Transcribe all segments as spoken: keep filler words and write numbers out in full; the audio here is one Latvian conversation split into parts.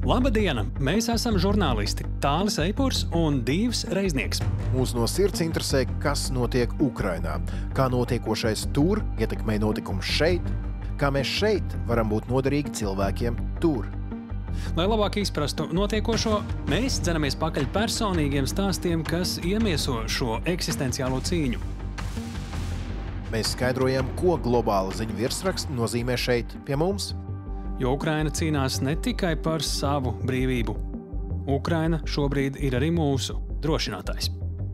Labadiena! Mēs esam žurnālisti Tālis Eipurs un Dīvs Reiznieks. Mūs no sirds interesē, kas notiek Ukrainā, kā notiekošais tur ietekmē notikumus šeit, kā mēs šeit varam būt noderīgi cilvēkiem tur. Lai labāk izprastu notiekošo, mēs dzenamies pakaļ personīgiem stāstiem, kas iemieso šo eksistenciālo cīņu. Mēs skaidrojam, ko globāla ziņu virsraksts nozīmē šeit pie mums. Jo Ukraina cīnās ne tikai par savu brīvību. Ukraina šobrīd ir arī mūsu drošinātājs.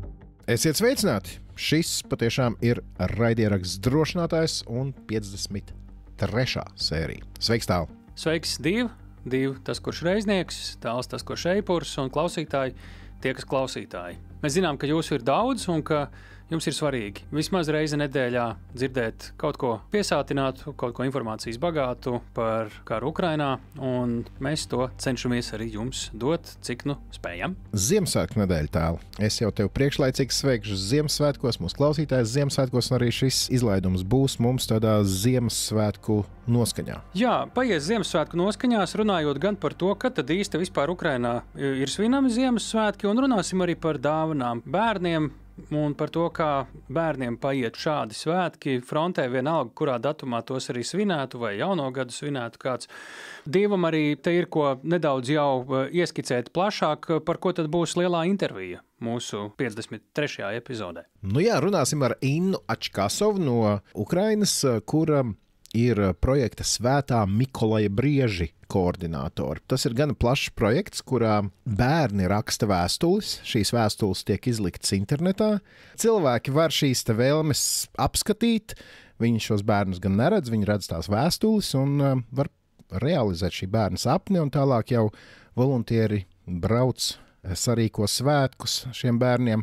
Esiet sveicināti! Šis patiešām ir raidieraksts drošinātājs un piecdesmit trešā sērija. Sveiks, Tāli! Sveiks, Dīv! Dīv, tas, kurš reiznieks, Tāls, tas, kurš Eipurs, un klausītāji, tie, kas klausītāji. Mēs zinām, ka jūsu ir daudz un ka jums ir svarīgi vismaz reizi nedēļā dzirdēt kaut ko piesātinātu, kaut ko informācijas bagātu par karu Ukrainā, un mēs to cenšamies arī jums dot, cik nu spējam. Ziemassvētku nedēļa, Tāli. Es jau tev priekšlaicīgi sveikšu Ziemassvētkos, mūsu klausītājs Ziemassvētkos, un arī šis izlaidums būs mums tādā Ziemassvētku noskaņā. Jā, paies Ziemassvētku noskaņās, runājot gan par to, kad tad īsti vispār Ukrainā ir svinami Ziemassvētki, un runāsim arī par dāvanām bērniem, un par to, kā bērniem paiet šādi svētki frontē, vienalga, kurā datumā tos arī svinētu vai jauno gadu svinētu kāds. Dievam arī te ir ko nedaudz jau ieskicēt plašāk, par ko tad būs lielā intervija mūsu piecdesmit trešajā epizodē. Nu jā, runāsim ar Innu Ačkasovu no Ukrainas, kura ir projekta Svētā Mikolaja Brieži koordinātori. Tas ir gan plašs projekts, kurā bērni raksta vēstules. Šīs vēstules tiek izliktas internetā. Cilvēki var šīs te vēlmes apskatīt. Viņi šos bērnus gan neredz, viņi redz tās vēstules un var realizēt šī bērna sapni, un tālāk jau voluntieri brauc, sarīko svētkus šiem bērniem,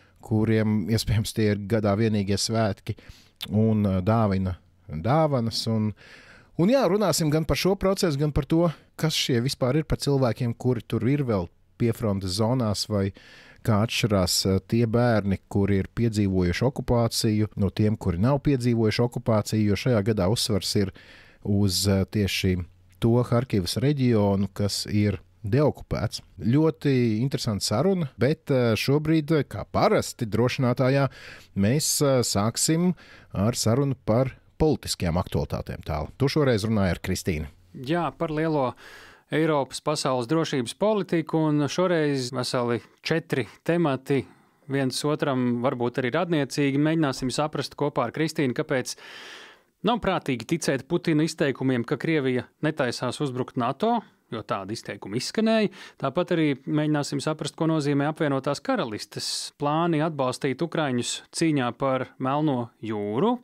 kuriem iespējams tie ir gadā vienīgie svētki, un dāvina dāvanas. Un, un jā, runāsim gan par šo procesu, gan par to, kas šie vispār ir par cilvēkiem, kuri tur ir vēl piefrontes zonās, vai kā atšķirās tie bērni, kuri ir piedzīvojuši okupāciju, no tiem, kuri nav piedzīvojuši okupāciju, jo šajā gadā uzsvars ir uz tieši to Harkivas reģionu, kas ir deokupēts. Ļoti interesanta saruna, bet šobrīd, kā parasti drošinātājā, mēs sāksim ar sarunu par politiskajām aktualitātēm. Tāli. Tu šoreiz runāji ar Kristīnu. Jā, par lielo Eiropas pasaules drošības politiku, un šoreiz veseli četri temati, viens otram varbūt arī radniecīgi. Mēģināsim saprast kopā ar Kristīnu, kāpēc nav prātīgi ticēt Putina izteikumiem, ka Krievija netaisās uzbrukt NATO, jo tāda izteikuma izskanēja. Tāpat arī mēģināsim saprast, ko nozīmē apvienotās karalistes plāni atbalstīt ukraiņus cīņā par Melno jūru.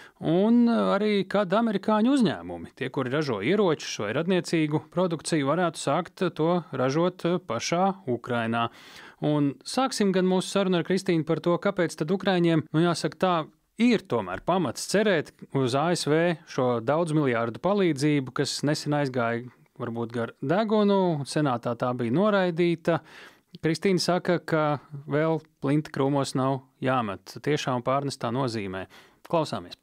Un arī, kad amerikāņu uzņēmumi, tie, kuri ražo ieročus vai radniecīgu produkciju, varētu sākt to ražot pašā Ukrainā. Un sāksim gan mūsu sarunu ar Kristīnu par to, kāpēc tad Ukraiņiem, nu jāsaka tā, ir tomēr pamats cerēt uz A S V šo daudz miljārdu palīdzību, kas nesen aizgāja varbūt gar degunu, senātā tā bija noraidīta. Kristīna saka, ka vēl plinta krūmos nav jāmet tiešām pārnestā nozīmē. Klausāmies!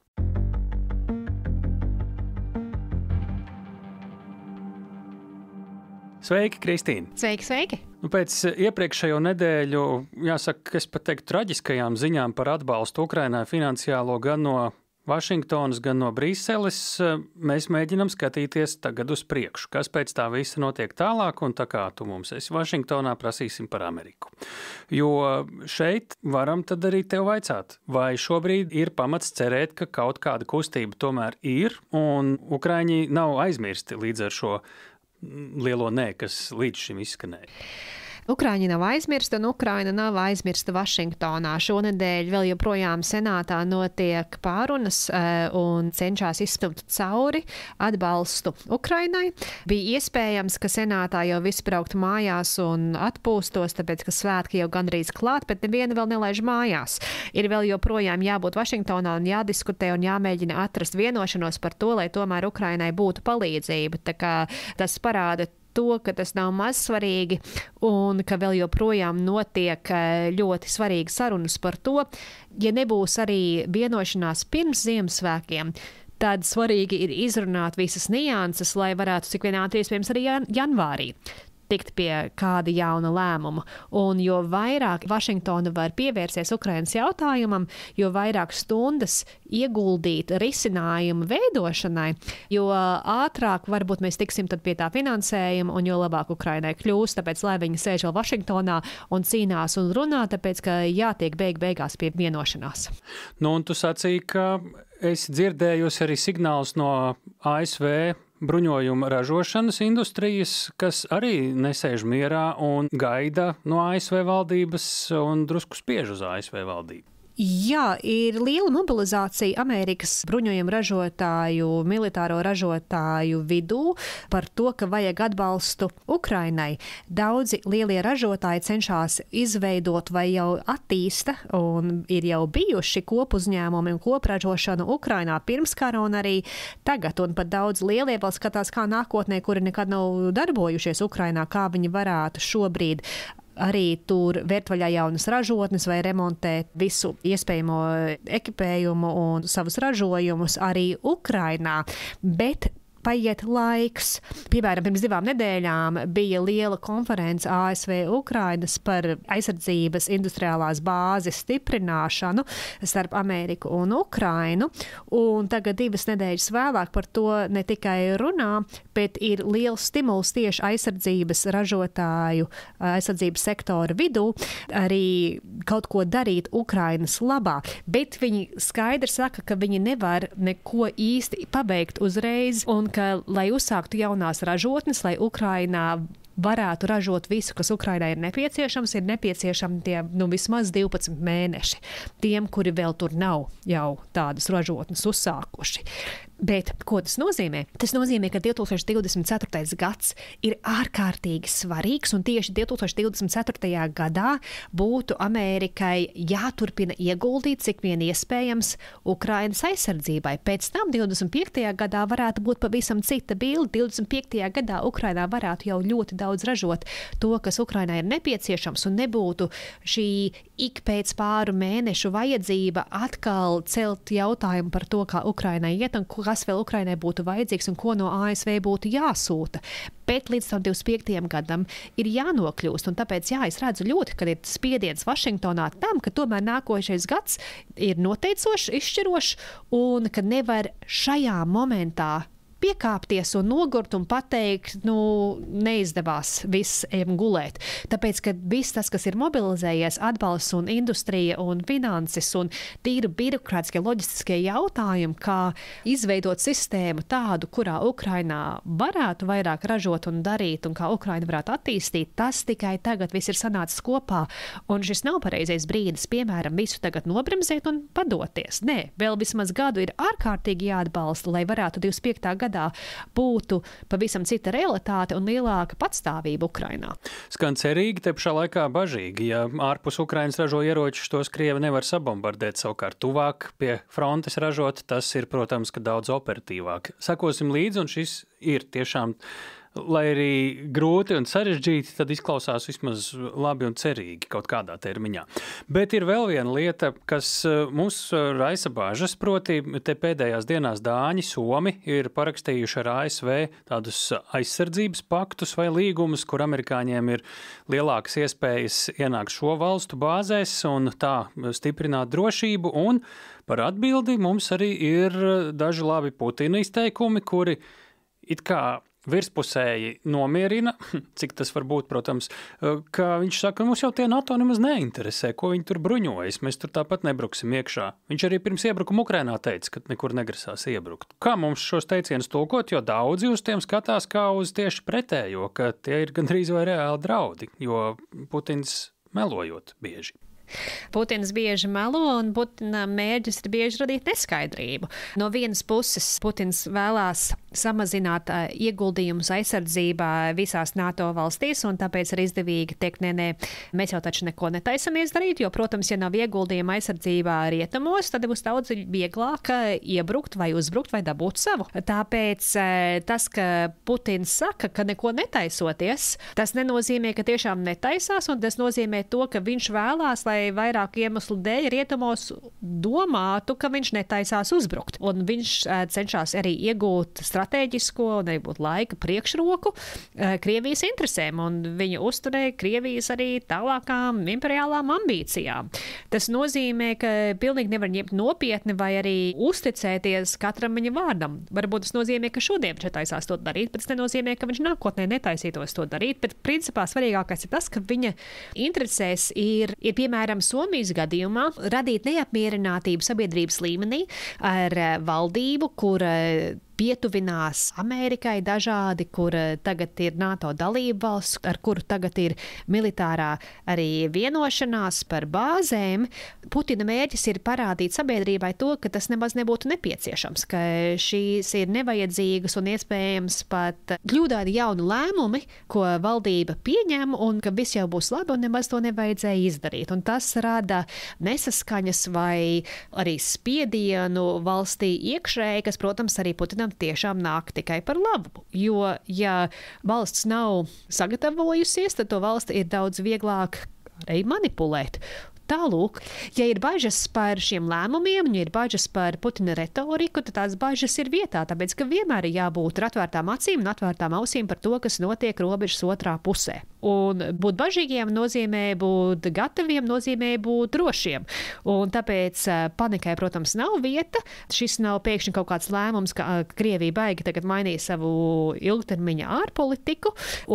Sveiki, Kristīna! Sveiki, sveiki! Nu, pēc iepriekšējo nedēļu, jāsaka, es pat teiktu traģiskajām ziņām par atbalstu Ukrainai finansiālo gan no Vašingtonas, gan no Briseles, mēs mēģinam skatīties tagad uz priekšu, kas pēc tā visa notiek tālāk, un tā kā tu mums esi Vašingtonā, prasīsim par Ameriku. Jo šeit varam tad arī tev vaicāt, vai šobrīd ir pamats cerēt, ka kaut kāda kustība tomēr ir, un Ukraiņi nav aizmirsti līdz ar šo lielo nē, kas līdz šim izskanēja. Ukraiņa nav aizmirsta, un Ukraina nav aizmirsta Vašingtonā. Šonedēļ vēl joprojām senātā notiek pārunas un cenšas izstumt cauri atbalstu Ukrainai. Bija iespējams, ka senātā jau visi brauktu mājās un atpūstos, tāpēc, ka svētki jau gandrīz klāt, bet neviena vēl nelaiž mājās. Ir vēl joprojām jābūt Vašingtonā un jādiskutē un jāmēģina atrast vienošanos par to, lai tomēr Ukrainai būtu palīdzība. Tā kā tas parāda to, ka tas nav maz svarīgi un ka vēl joprojām notiek ļoti svarīgi sarunas par to, ja nebūs arī vienošanās pirms Ziemassvētkiem, tad svarīgi ir izrunāt visas nianses, lai varētu cik vien ātri iespējams arī jan janvārī tikt pie kāda jauna lēmuma. Un jo vairāk Vašingtona var pievērsties Ukrainas jautājumam, jo vairāk stundas ieguldīt risinājumu veidošanai, jo ātrāk varbūt mēs tiksim tad pie tā finansējuma un jo labāk Ukrainai kļūst, tāpēc lai viņi sēž vēl Vašingtonā un cīnās un runā, tāpēc ka jātiek beig beigās pie vienošanās. Nu, un tu sacīji, ka esi dzirdējusi arī signālus no A S V bruņojuma ražošanas industrijas, kas arī nesēž mierā un gaida no A S V valdības un drusku spiež uz A S V valdību. Jā, ir liela mobilizācija Amerikas bruņojumu ražotāju, militāro ražotāju vidū par to, ka vajag atbalstu Ukrainai. Daudzi lielie ražotāji cenšas izveidot vai jau attīsta un ir jau bijuši kopuzņēmumi un kopražošana Ukrainā pirms kara un arī tagad. Un pat daudz lielie vēl skatās kā nākotnē, kuri nekad nav darbojušies Ukrainā, kā viņi varētu šobrīd arī tur vērt vaļā jaunas ražotnes vai remontēt visu iespējamo ekipējumu un savus ražojumus arī Ukrainā. Bet paiet laiks. Piemēram, pirms divām nedēļām bija liela konference A S V Ukrainas par aizsardzības industriālās bāzes stiprināšanu starp Ameriku un Ukrainu. Un tagad divas nedēļas vēlāk par to ne tikai runā, bet ir liels stimuls tieši aizsardzības ražotāju, aizsardzības sektora vidū arī kaut ko darīt Ukrainas labā. Bet viņi skaidri saka, ka viņi nevar neko īsti pabeigt uzreiz un ka, lai uzsāktu jaunās ražotnes, lai Ukrainā varētu ražot visu, kas Ukrainai ir nepieciešams, ir nepieciešami tie nu, vismaz divpadsmit mēneši. Tiem, kuri vēl tur nav jau tādas ražotnes uzsākuši. Bet ko tas nozīmē? Tas nozīmē, ka divtūkstoš divdesmit ceturtais gads ir ārkārtīgi svarīgs, un tieši divtūkstoš divdesmit ceturtajā gadā būtu Amerikai jāturpina ieguldīt, cik vien iespējams, Ukrainas aizsardzībai. Pēc tam divdesmit piektajā gadā varētu būt pavisam cita bilde. divdesmit piektajā gadā Ukrainā varētu jau ļoti daudz ražot to, kas Ukrainai ir nepieciešams, un nebūtu šī ik pēc pāru mēnešu vajadzība atkal celt jautājumu par to, kā Ukrainai iet un kas vēl Ukrainai būtu vajadzīgs un ko no A S V būtu jāsūta. Bet līdz tam divdesmit piektajam gadam ir jānokļūst, un tāpēc, jā, es redzu ļoti, ka ir spiediens Vašingtonā tam, ka tomēr nākošais gads ir noteicošs, izšķirošs, un ka nevar šajā momentā piekāpties un nogurt un pateikt, nu, neizdevās, viss ejam gulēt. Tāpēc, ka viss tas, kas ir mobilizējies, atbalsts un industrija un finanses un tīri birokrātiskie, loģistiskie jautājumi, kā izveidot sistēmu tādu, kurā Ukrainā varētu vairāk ražot un darīt un kā Ukraina varētu attīstīt, tas tikai tagad viss ir sanācis kopā. Un šis nav pareizais brīdis, piemēram, visu tagad nobremzēt un padoties. Nē, vēl vismaz gadu ir ārkārtīgi jāatbalsta, lai varētu divdesmit piektā gadā būtu pavisam cita realitāte un lielāka patstāvība Ukrainā. Skan cerīgi, te pašā laikā bažīgi. Ja ārpus Ukrainas ražo ieročus, tos Krievi nevar sabombardēt, savukārt tuvāk pie frontes ražot, tas ir, protams, ka daudz operatīvāk. Sakosim līdzi, un šis ir tiešām, lai arī grūti un sarežģīti, tad izklausās vismaz labi un cerīgi kaut kādā termiņā. Bet ir vēl viena lieta, kas mums raisa bāžas, proti te pēdējās dienās Dāņi, Somi ir parakstījuši ar A S V tādus aizsardzības paktus vai līgumus, kur amerikāņiem ir lielākas iespējas ienākt šo valstu bāzēs un tā stiprināt drošību, un par atbildi mums arī ir daži labi Putina izteikumi, kuri it kā virspusēji nomierina, cik tas var būt, protams, ka viņš saka, mums jau tie NATO nemaz neinteresē, ko viņi tur bruņojas, mēs tur tāpat nebruksim iekšā. Viņš arī pirms iebrukuma Ukrainā teica, ka nekur negrasās ierbrukt. Kā mums šos teicienus tulkot, jo daudzi uz tiem skatās kā uz tieši pretējo, ka tie ir gandrīz vai reāli draudi, jo Putins melojot bieži. Putins bieži melo, un Putina mērķis ir bieži radīt neskaidrību. No vienas puses Putins vēlās samazināt uh, ieguldījumus aizsardzībā visās NATO valstīs, un tāpēc ir izdevīgi teikt, nē, nē, mēs jau taču neko netaisamies darīt, jo, protams, ja nav ieguldījuma aizsardzībā rietumos, tad būs daudz vieglāk iebrukt vai uzbrukt vai dabūt savu. Tāpēc uh, tas, ka Putins saka, ka neko netaisoties, tas nenozīmē, ka tiešām netaisās, un tas nozīmē to, ka viņš vēlās, lai vairāk iemeslu dēļ rietumos domātu, ka viņš netaisās uzbrukt. Un viņš uh, cenšas arī iegūt strateģisko un arī būt laika priekšroku uh, Krievijas interesēm, un viņa uzturē Krievijas arī tālākām imperiālām ambīcijām. Tas nozīmē, ka pilnīgi nevar ņemt nopietni vai arī uzticēties katram viņa vārdam. Varbūt tas nozīmē, ka šodien viņš taisās to darīt, bet tas nenozīmē, ka viņš nākotnē netaisītos to darīt, bet principā svarīgākais ir tas, ka viņa interesēs ir, ir piemēram, Somijas gadījumā radīt neapmierinātību sabiedrības līmenī ar valdību, kur pietuvinās Amerikai dažādi, kur tagad ir NATO dalība valsts, ar kuru tagad ir militārā arī vienošanās par bāzēm. Putina mērķis ir parādīt sabiedrībai to, ka tas nemaz nebūtu nepieciešams, ka šīs ir nevajadzīgas un iespējams pat kļūdaini jauni lēmumi, ko valdība pieņem, un ka viss jau būs labi un nemaz to nevajadzēja izdarīt. Un tas rada nesaskaņas vai arī spiedienu valstī iekšēji, kas, protams, arī Putinam tiešām nāk tikai par labu. Jo, ja valsts nav sagatavojusies, tad to valsti ir daudz vieglāk arī manipulēt. Tālūk, ja ir bažas par šiem lēmumiem, ja ir bažas par Putina retoriku, tad tās bažas ir vietā, tāpēc, ka vienmēr ir jābūt ar atvērtām acīm un atvērtām ausīm par to, kas notiek robežas otrā pusē. Un būt bažīgiem nozīmē būt gataviem, nozīmē būt drošiem. Un tāpēc panikai, protams, nav vieta. Šis nav pēkšņi kaut kāds lēmums, ka Krievija baigi tagad mainīja savu ilgtermiņa ārpolitiku,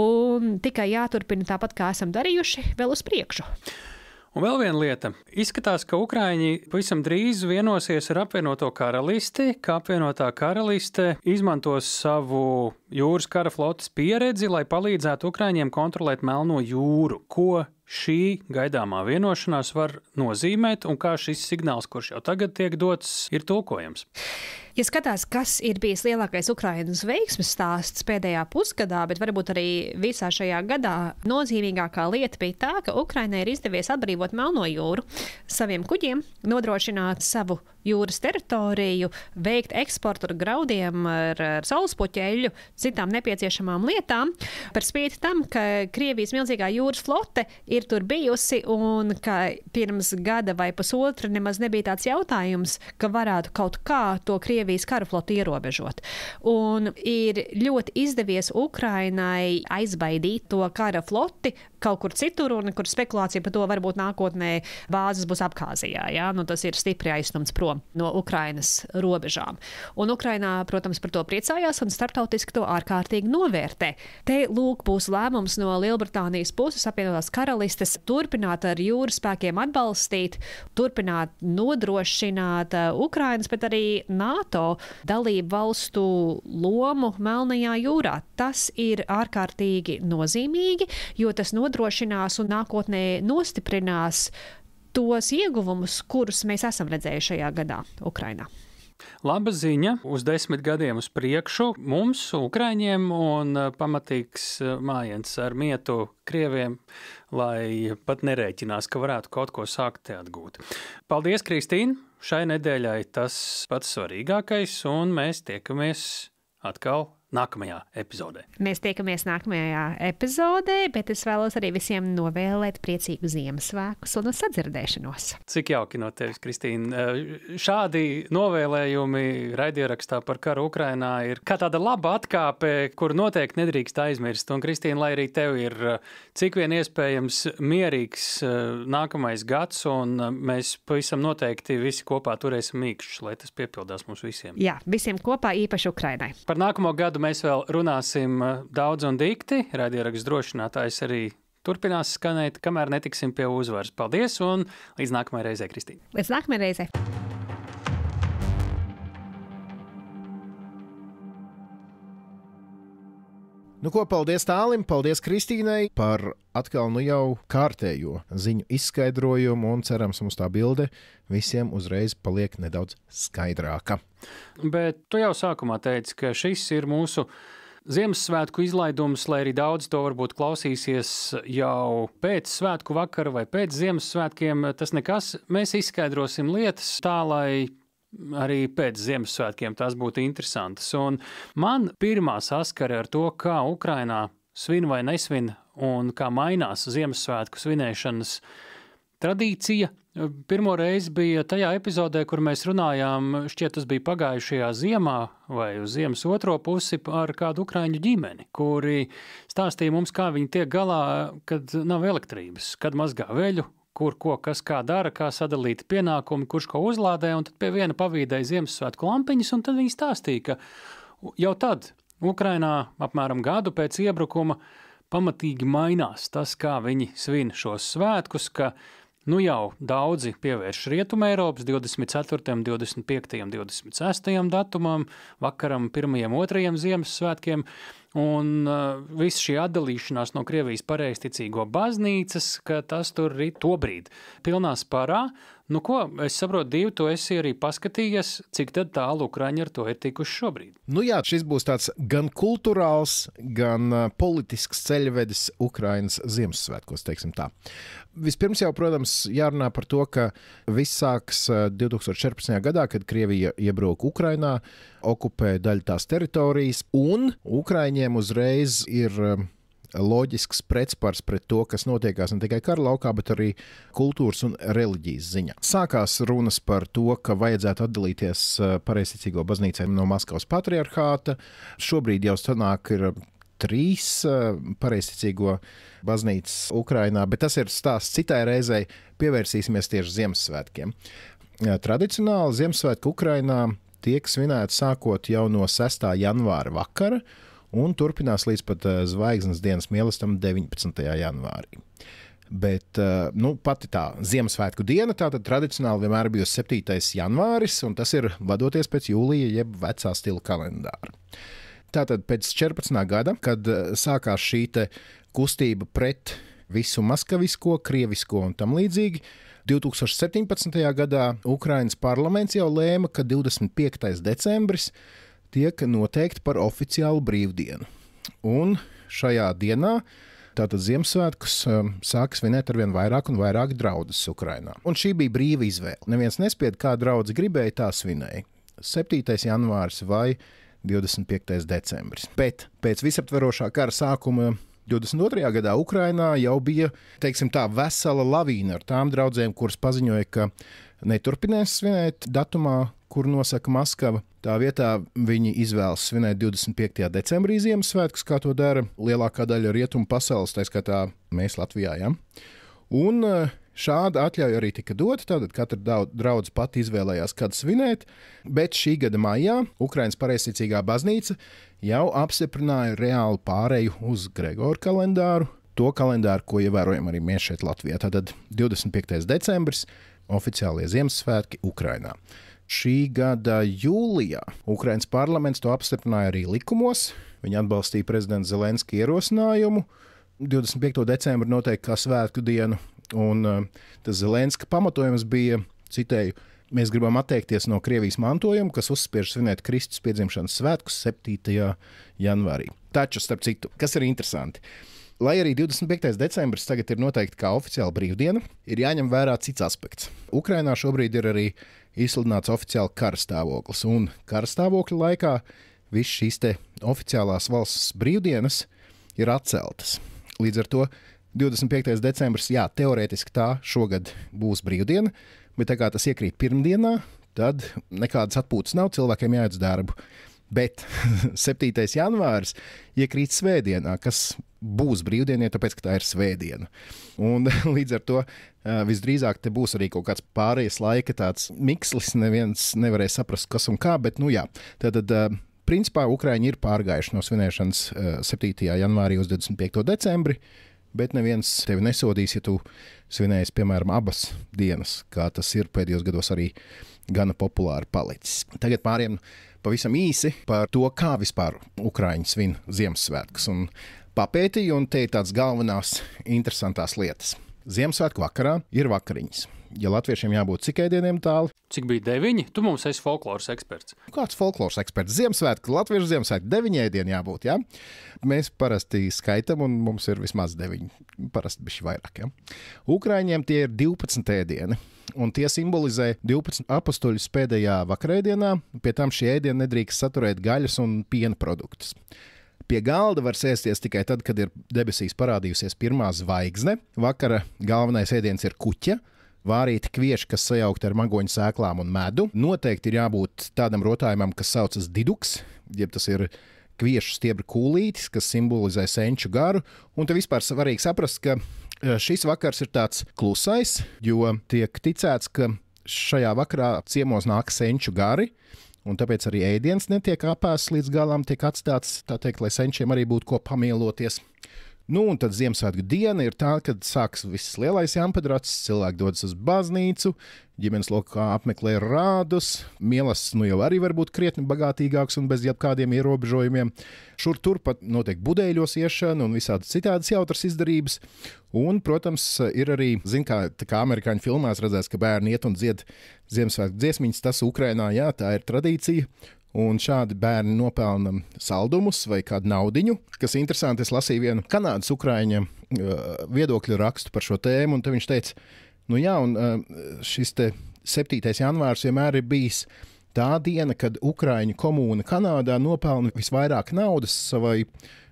un tikai jāturpina tāpat, kā esam darījuši, vēl uz priekšu. Un vēl viena lieta. Izskatās, ka Ukraiņi pavisam drīz vienosies ar apvienoto karalisti, ka apvienotā karaliste izmantos savu jūras kara flotes pieredzi, lai palīdzētu Ukraiņiem kontrolēt Melno jūru. Ko šī gaidāmā vienošanās var nozīmēt un kā šis signāls, kurš jau tagad tiek dots, ir tulkojams? Ja skatās, kas ir bijis lielākais Ukrainas veiksmes stāsts pēdējā pusgadā, bet varbūt arī visā šajā gadā, nozīmīgākā lieta bija tā, ka Ukrainai ir izdevies atbrīvot Melno jūru saviem kuģiem, nodrošināt savu jūras teritoriju, veikt eksportu ar graudiem, ar, ar saulespuķeļu, citām nepieciešamām lietām, par spīti tam, ka Krievijas milzīgā jūras flote ir tur bijusi un ka pirms gada vai pusotra nemaz nebija tāds jautājums, ka varētu kaut kā to Krievijas karafloti ierobežot. Un ir ļoti izdevies Ukrainai aizbaidīt to kara floti kaut kur citur, un kur spekulācija par to varbūt nākotnē bāzes būs Abhāzijā. Ja? Nu, tas ir stipri aizstumts prom no Ukrainas robežām. Un Ukrainā, protams, par to priecājās un starptautiski to ārkārtīgi novērtē. Te lūk būs lēmums no Lielbritānijas puses, apvienotās karalistes, turpināt ar jūras spēkiem atbalstīt, turpināt nodrošināt Ukrainas, bet arī NATO dalību valstu lomu Melnajā jūrā. Tas ir ārkārtīgi nozīmīgi, jo tas nodrošinās un nākotnē nostiprinās tos ieguvumus, kurus mēs esam redzējuši šajā gadā Ukrainā. Laba ziņa uz desmit gadiem uz priekšu mums, Ukraiņiem, un pamatīgs mājiens ar mietu Krieviem, lai pat nerēķinās, ka varētu kaut ko sākt te atgūt. Paldies, Kristīna! Šai nedēļai tas pats svarīgākais, un mēs tiekamies atkal nākamajā epizodē. Mēs tiekamies nākamajā epizodē, bet es vēlos arī visiem novēlēt priecīgu Ziemassvētkus un sadzirdēšanos. Cik jauki no tevis, Kristīna. Šādi novēlējumi raidierakstā par karu Ukrainā ir kā tāda laba atkāpe, kur noteikti nedrīkst aizmirst. Un, Kristīna, lai arī tev ir cik vien iespējams mierīgs nākamais gads, un mēs pavisam noteikti visi kopā turēsim mīkšķus, lai tas piepildās mums visiem. Jā, visiem kopā, īpaši Ukrainai. Par nākamo gadu mēs vēl runāsim daudz un dikti. Raidieraksts drošinātājs arī turpinās skanēt, kamēr netiksim pie uzvaras. Paldies un līdz nākamajai reizei, Kristīna. Līdz nākamajai reizei. Nu ko, paldies Tālim, paldies Kristīnai par atkal nu jau kārtējo ziņu izskaidrojumu un cerams mums tā bilde visiem uzreiz paliek nedaudz skaidrāka. Bet tu jau sākumā teici, ka šis ir mūsu Ziemassvētku izlaidums, lai arī daudz to varbūt klausīsies jau pēc svētku vakara vai pēc Ziemassvētkiem. Tas nekas, mēs izskaidrosim lietas tā, lai arī pēc Ziemassvētkiem tās būtu interesantas. Un man pirmā saskare ar to, kā Ukrainā svin vai nesvin un kā mainās Ziemassvētku svinēšanas tradīcija, pirmo reizi bija tajā epizodē, kur mēs runājām, šķiet tas bija pagājušajā ziemā vai uz ziemas otro pusi ar kādu ukraiņu ģimeni, kuri stāstīja mums, kā viņi tiek galā, kad nav elektrības, kad mazgā veļu, kur ko kas kā dara, kā sadalīti pienākumi, kurš ko uzlādē, un tad pie viena pavīdēja Ziemassvētku lampiņas, un tad viņi stāstīja, ka jau tad Ukrainā apmēram gadu pēc iebrukuma pamatīgi mainās tas, kā viņi svin šos svētkus, ka nu jau daudzi pievērš Rietuma Eiropas divdesmit ceturtajam, divdesmit piektajam, divdesmit sestajam datumam, vakaram pirmajam, otrajam Ziemassvētkiem, un uh, viss šī atdalīšanās no Krievijas pareizticīgo baznīcas, ka tas tur ir tobrīd pilnā spārā. Nu ko, es saprotu, Divi, tu esi arī paskatījies, cik tad tālu Ukraiņi ar to ir tikuši šobrīd. Nu jā, šis būs tāds gan kulturāls, gan uh, politisks ceļvedis Ukrainas Ziemassvētkos, teiksim tā. Vispirms jau, protams, jārunā par to, ka viss sāks divtūkstoš četrpadsmitajā gadā, kad Krievija iebruka Ukrainā, okupē daļu tās teritorijas, un Ukraiņiem uzreiz ir loģisks pretspars pret to, kas notiekās ne tikai kara laukā, bet arī kultūras un reliģijas ziņā. Sākās runas par to, ka vajadzētu atdalīties pareizticīgo baznīcai no Maskavas patriarhāta. Šobrīd jau sanāk ir trīs pareizticīgo baznīcas Ukrainā, bet tas ir stāsts citai reizei. Pievērsīsimies tieši Ziemassvētkiem. Tradicionāli Ziemassvētku Ukrainā tiek svinēti sākot jau no sestā janvāra vakara un turpinās līdz pat Zvaigznes dienas mīlestam deviņpadsmitajā janvārī. Bet nu, pati tā Ziemassvētku diena tātad tradicionāli vienmēr bijusi septītais janvāris, un tas ir vadoties pēc jūlija jeb vecā stila kalendāra. Tātad pēc četrpadsmitā gada, kad sākās šī te kustība pret visu maskavisko, krievisko un tam līdzīgi, divtūkstoš septiņpadsmitajā gadā Ukrainas parlaments jau lēma, ka divdesmit piektais decembris tiek noteikti par oficiālu brīvdienu. Un šajā dienā tātad Ziemassvētkus sāka svinēt arvien vairāk un vairāk draudzes Ukrainā. Un šī bija brīva izvēle. Neviens nespied, kā draudze gribēja, tā svinēja. septītais janvāris vai divdesmit piektais decembris. Bet pēc visaptverošā kara sākuma divdesmit otrajā gadā Ukrainā jau bija, teiksim tā, vesela lavīna ar tām draudzēm, kuras paziņoja, ka neturpinās svinēt datumā, kur nosaka Maskava. Tā vietā viņi izvēlas svinēt divdesmit piektajā decembrī Ziemassvētkus, kā to dara lielākā daļa rietumu pasaules, tā skaitā mēs Latvijā. Ja? Un šāda atļauja arī tika dota, tātad katra draudze pati izvēlējās, kad svinēt, bet šī gada maijā Ukrainas pareizticīgā baznīca jau apstiprināja reālu pāreju uz Gregoru kalendāru, to kalendāru, ko ievērojam arī mēs šeit Latvijā. Tātad divdesmit piektais decembris, oficiālie Ziemassvētki Ukrainā. Šī gada jūlijā Ukrainas parlaments to apstiprināja arī likumos. Viņi atbalstīja prezidenta Zelenska ierosinājumu divdesmit piekto decembri noteikt kā svētku dienu. Un uh, tas Zelenska pamatojums bija, citēju, mēs gribam atteikties no Krievijas mantojuma, kas uzspiež svinēt Kristus piedzimšanas svētkus septītajā janvārī. Taču, starp citu, kas ir interesanti, lai arī divdesmit piektais decembris tagad ir noteikti kā oficiāla brīvdiena, ir jāņem vērā cits aspekts. Ukrainā šobrīd ir arī izsludināts oficiāli karastāvoklis, un karastāvokļa laikā viss šīs te oficiālās valsts brīvdienas ir atceltas. Līdz ar to divdesmit piektais decembris, jā, teorētiski tā šogad būs brīvdiena, bet tā kā tas iekrīt pirmdienā, tad nekādas atpūtas nav, cilvēkiem jāiet uz darbu. Bet septītais janvāris iekrīt svētdienā, kas būs brīvdiena, tāpēc, ka tā ir svētdiena. Un līdz ar to visdrīzāk te būs arī kaut kāds pārējais laika tāds mikslis, neviens nevarēs saprast, kas un kā, bet nu jā. Tātad, principā, Ukraiņi ir pārgājuši no svinēšanas septītajā janvārī uz divdesmit piekto decembri, bet neviens tevi nesodīs, ja tu svinējies, piemēram, abas dienas, kā tas ir pēdējos gados arī gana populāri palicis. Tagad pāriem pavisam īsi par to, kā vispār Ukraiņi svin Ziemassvētkus. Un papētīju, un te ir tāds galvenās interesantās lietas. Ziemassvētku vakarā ir vakariņas. Ja latviešiem jābūt cik ēdieniem tāli? Cik bija deviņi? Tu mums esi folkloras eksperts. Kāds folkloras eksperts? Ziemassvētku, latviešu Ziemassvētku deviņi ēdieni jābūt, jā? Mēs parasti skaitam, un mums ir vismaz deviņi. Parasti bišķi vairāk, jā? Ukraiņiem tie ir divpadsmit ēdieni, un tie simbolizē divpadsmit apustuļus pēdējā vakarēdienā. Pie tam šie ēdieni nedrīkst saturēt gaļas un piena produktus. Pie galda var sēsties tikai tad, kad ir debesīs parādījusies pirmā zvaigzne. Vakara galvenais ēdiens ir kuķa, vārīti kvieši, kas sajaukti ar magoņu sēklām un medu. Noteikti ir jābūt tādam rotājumam, kas saucas diduks, jeb tas ir kviešu stiebra kūlītis, kas simbolizē senču garu. Un te vispār svarīgi saprast, ka šis vakars ir tāds klusais, jo tiek ticēts, ka šajā vakarā ciemos nāk senču gari, un tāpēc arī ēdiens netiek apēsts līdz galam, tiek atstāts, tā teikt, lai senčiem arī būtu ko pamieloties. Nu, un tad Ziemassvētku diena ir tā, kad sāks viss lielais jampadrats, cilvēki dodas uz baznīcu, ģimenes lokā apmeklē rādus, mielas nu jau arī var būt krietni bagātīgāks un bez jebkādiem ierobežojumiem. Šur turpat notiek budēļos iešana un visādas citādas jautras izdarības. Un, protams, ir arī, zin kā, tā kā amerikāņu filmās redzēs, ka bērni iet un dzied Ziemassvētku dziesmiņas, tas Ukrainā, jā, tā ir tradīcija. Un šādi bērni nopelna saldumus vai kādu naudiņu. Kas interesanti, es lasīju vienu Kanādas ukraiņa viedokļu rakstu par šo tēmu, un te viņš teica, nu jā, un šis te septītais janvārs vienmēr ir bijis tā diena, kad ukraiņu komūna Kanādā nopelna visvairāk naudas savai,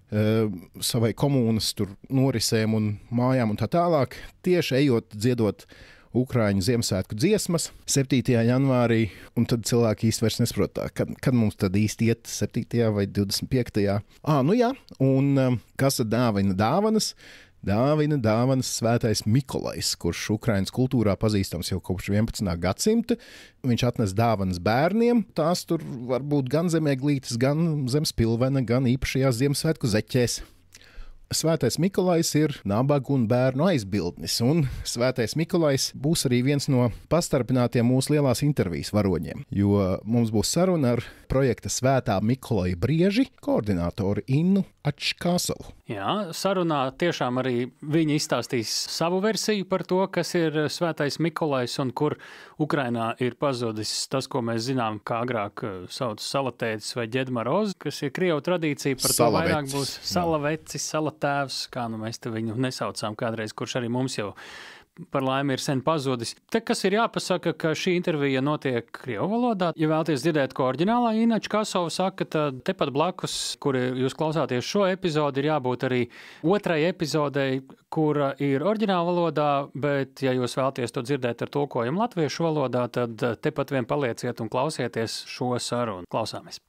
savai komūnas tur norisēm un mājām un tā tālāk, tieši ejot, dziedot Ukraiņu Ziemassvētku dziesmas septītajā janvārī, un tad cilvēki īsti vairs nesaprot tā, kad, kad mums tad īsti iet septītajā vai divdesmit piektajā. Ā, nu jā, un um, kas tad dāvina dāvanas? Dāvina dāvanas svētais Mikolajs, kurš Ukrainas kultūrā pazīstams jau kopš vienpadsmitā gadsimta. Viņš atnes dāvanas bērniem, tās tur var būt gan zemēglītes, gan zem spilvena, gan īpašajās Ziemassvētku zeķēs. Svētais Mikolajs ir nabagu un bērnu aizbildnis, un Svētais Mikolajs būs arī viens no pastarpinātiem mūsu lielās intervijas varoņiem, jo mums būs saruna ar projekta Svētā Mikolaja brieži koordinātoru Innu Ačkasovu. Jā, sarunā tiešām arī viņi izstāstīs savu versiju par to, kas ir Svētais Mikolajs un kur Ukrainā ir pazudis tas, ko mēs zinām, kā agrāk sauc salatētis vai ģedmaroz, kas ir Krievu tradīcija, par to Salavecis. Vairāk būs salavecis, salatēvs, kā nu mēs te viņu nesaucām kādreiz, kurš arī mums jau par laimi ir sen pazudis. Te, kas ir jāpasaka, ka šī intervija notiek Krievu valodā. Ja vēlaties dzirdēt, ko oriģinālā Inna Ačkasova saka, tad tepat blakus, kur jūs klausāties šo epizodi, ir jābūt arī otrai epizodei, kura ir oriģināla valodā, bet ja jūs vēlaties to dzirdēt ar tulkojumu latviešu valodā, tad tepat vien palieciet un klausieties šo sarunu. Klausāmies!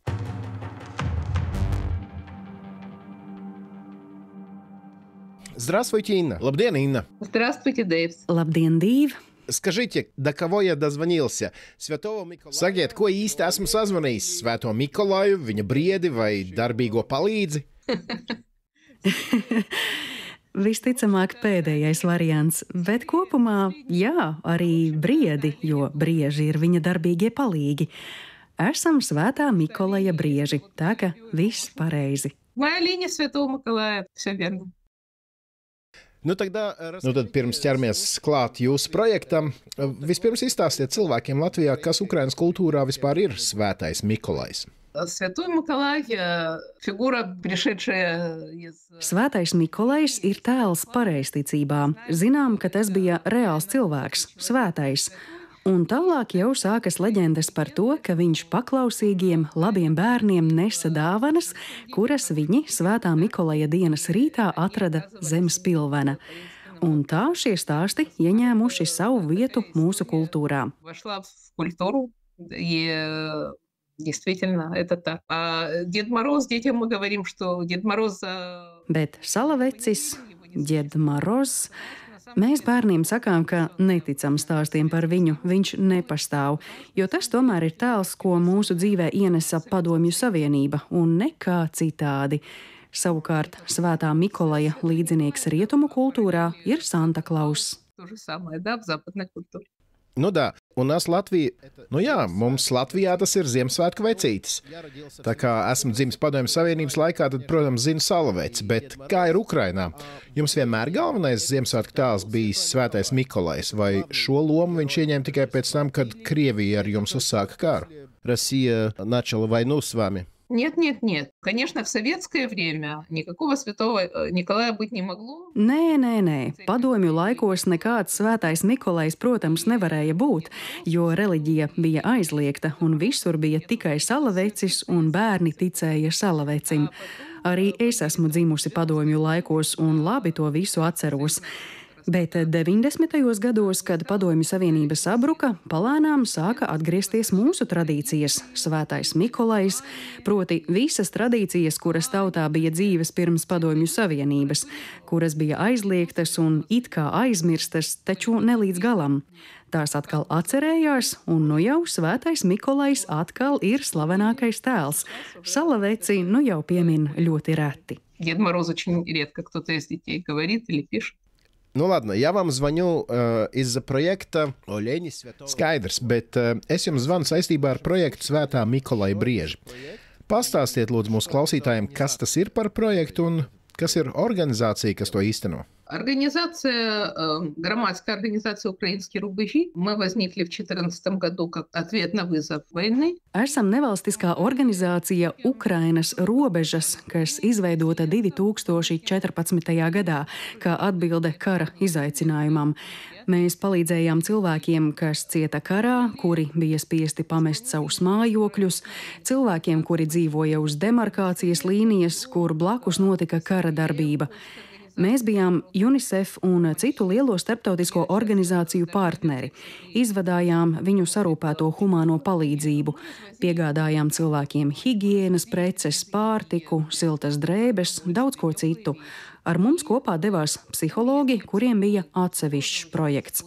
Здравствуйте, Инна. Labdien, Инна. Здравствуйте, Дэйв. Labdien, Dīv! Скажите, до кого я дозвонился? Святого Mikolaju. Sakiet, ko īsti esmu sazvanījis? Svēto Mikolaju, viņa briedi vai darbīgo palīdzi? Visticamāk pēdējais variants, bet kopumā jā, arī briedi, jo brieži ir viņa darbīgie palīgi. Esam Svētā Mikolaja brieži, tā ka viss pareizi. Моя линия Святого Миколая, все верно. Nu, тогда, nu, tad pirms ķeramies klāt jūsu projektam, vispirms izstāstiet cilvēkiem Latvijā, kas Ukrainas kultūrā vispār ir Svētais Mikolajs. Святой Миколай – фигура, пришедшая из... Svētais Mikolajs ir tēls pareizticībā. Zinām, ka tas bija reāls cilvēks, svētais. Un tālāk jau sākas leģendas par to, ka viņš paklausīgiem, labiem bērniem nesa dāvanas, kuras viņi Svētā Mikolaja dienas rītā atrada zem spilvena. Un tā šie stāsti ieņēmuši savu vietu mūsu kultūrā. Вошла в культуру, и действительно это так. А Дед Мороз, детям мы говорим, что Дед Мороз... Bet salavecis, ģedmaroz... Mēs bērniem sakām, ka neticam stāstiem par viņu, viņš nepastāv, jo tas tomēr ir tēls, ko mūsu dzīvē ienesa Padomju Savienība un nekā citādi. Savukārt Svētā Mikolaja līdzinieks rietumu kultūrā ir Santa Klaus. То же самое, да, в западной культуре. Nu, да, Un es Latviju, nu jā, mums Latvijā tas ir Ziemassvētku vecītis. Tā kā esmu dzimis Padomju Savienības laikā, tad, protams, zinu Salaveci, bet kā ir Ukrainā? Jums vienmēr galvenais Ziemassvētku tēls bijis Svētais Mikolajs, vai šo lomu viņš ieņēma tikai pēc tam, kad Krievija ar jums uzsāka karu? Россия начала войну с вами. Нет, нет, нет. Конечно, в советское время никакого святого Николая быть не могло. Nē, nē, nē. Padomju laikos nekāds svētais Mikolajs, protams, nevarēja būt, jo reliģija bija aizliegta un visur bija tikai salavecis un bērni ticēja salavecim. Arī es esmu dzimusi padomju laikos un labi to visu atceros. Bet deviņdesmitajos gados, kad Padomju Savienība sabruka, palēnām sāka atgriezties mūsu tradīcijas – Svētais Mikolajs, proti visas tradīcijas, kuras tautā bija dzīves pirms Padomju Savienības, kuras bija aizliegtas un it kā aizmirstas, taču ne līdz galam. Tās atkal atcerējās, un nu jau Svētais Mikolajs atkal ir slavenākais tēls. Salaveci nu jau piemin ļoti reti. Дед Мороз очень редко кто-то из детей говорит или пишет. Nu, ладно, я вам звоню uh, из-за проекта Олени Святого. Skaidrs, bet uh, es jums zvanu saistībā ar projektu Svētā Mikolaja brieži. Pastāstiet, lūdzu, mūsu klausītājiem, kas tas ir par projektu un kas ir organizācija, kas to īsteno. Организация, громадская организация «Украинские рубежи». Мы возникли в две тысячи четырнадцатом году как ответ на вызов войны. Esam nevalstiskā organizācija Ukrainas robežas, kas izveidota divi tūkstoši četrpadsmitajā gadā, kā atbilde kara izaicinājumam. Mēs palīdzējām cilvēkiem, kas cieta karā, kuri bija spiesti pamest savus mājokļus, cilvēkiem, kuri dzīvoja uz demarkācijas līnijas, kur blakus notika kara darbība. Mēs bijām UNICEF un citu lielo starptautisko organizāciju partneri. Izvadājām viņu sarūpēto humāno palīdzību, piegādājām cilvēkiem higienas preces, pārtiku, siltas drēbes, daudz ko citu. Ar mums kopā devās psihologi, kuriem bija atsevišķs projekts.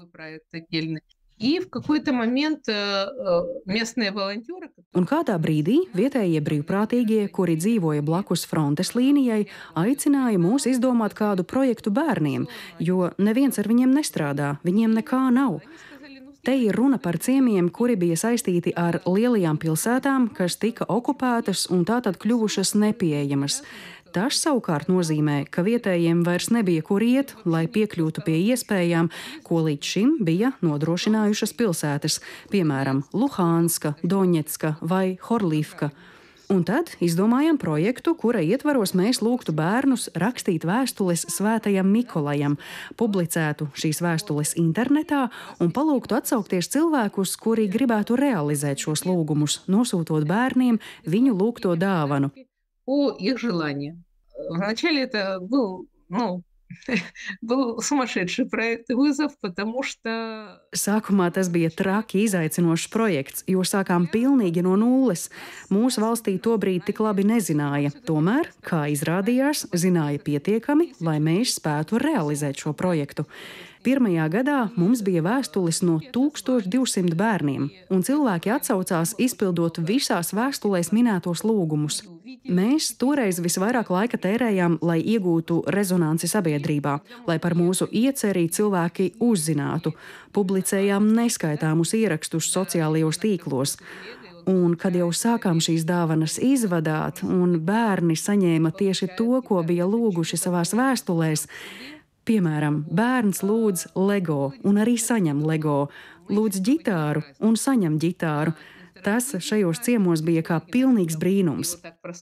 И в какой-то момент местные волонтеры... Un kādā brīdī vietējie brīvprātīgie, kuri dzīvoja blakus frontes līnijai, aicināja mūs izdomāt kādu projektu bērniem, jo neviens ar viņiem nestrādā, viņiem nekā nav. Te ir runa par ciemiemiem, kuri bija saistīti ar lielajām pilsētām, kas tika okupētas un tātad kļuvušas nepieejamas. Tas savukārt nozīmē, ka vietējiem vairs nebija kur iet, lai piekļūtu pie iespējām, ko līdz šim bija nodrošinājušas pilsētas, piemēram, Luhanska, Doņetska vai Horlivka. Un tad izdomājām projektu, kura ietvaros mēs lūgtu bērnus rakstīt vēstules Svētajam Mikolajam, publicētu šīs vēstules internetā un palūgtu atsaukties cilvēkus, kuri gribētu realizēt šos lūgumus, nosūtot bērniem viņu lūgto dāvanu. По их желаниям. Вначале это был, ну, был сумасшедший проект и вызов, потому что... Sākumā tas bija traki izaicinošs projekts, jo sākām pilnīgi no nulles. Mūsu valstī tobrīd tik labi nezināja. Tomēr, kā izrādījās, zināja pietiekami, lai mēs spētu realizēt šo projektu. Pirmajā gadā mums bija vēstules no tūkstoš divsimt bērniem, un cilvēki atsaucās izpildot visās vēstulēs minētos lūgumus. Mēs toreiz visvairāk laika tērējām, lai iegūtu rezonanci sabiedrībā, lai par mūsu ieceri cilvēki uzzinātu. Publicējām neskaitāmus ierakstus sociālajos tīklos. Un, kad jau sākām šīs dāvanas izvadāt, un bērni saņēma tieši to, ko bija lūguši savās vēstulēs, piemēram, bērns lūdz Lego un arī saņem Lego, lūdz ģitāru un saņem ģitāru. Tas šajos ciemos bija kā pilnīgs brīnums.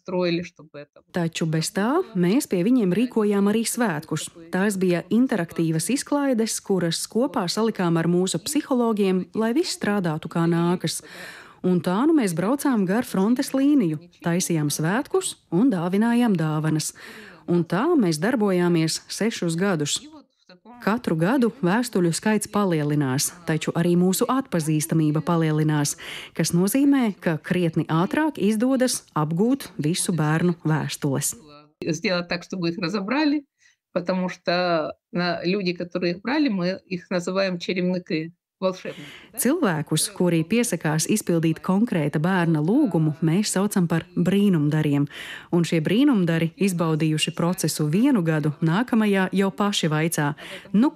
Taču bez tā mēs pie viņiem rīkojām arī svētkus. Tās bija interaktīvas izklaides, kuras kopā salikām ar mūsu psihologiem, lai viss strādātu kā nākas. Un tā nu mēs braucām gar frontes līniju, taisījām svētkus un dāvinājām dāvanas. Un tā mēs darbojāmies sešus gadus. Katru gadu vēstuļu skaits palielinās, taču arī mūsu atpazīstamība palielinās, kas nozīmē, ka krietni ātrāk izdodas apgūt visu bērnu vēstules. Сделать так, чтобы их разобрали, потому что люди, которые их брали, мы их называем черемныки. Cilvēkus, kuri piesakās izpildīt konkrēta bērna lūgumu, mēs saucam par brīnumdariem. Un šie brīnumdari, izbaudījuši procesu vienu gadu, nākamajā jau paši vaicā: nu ko,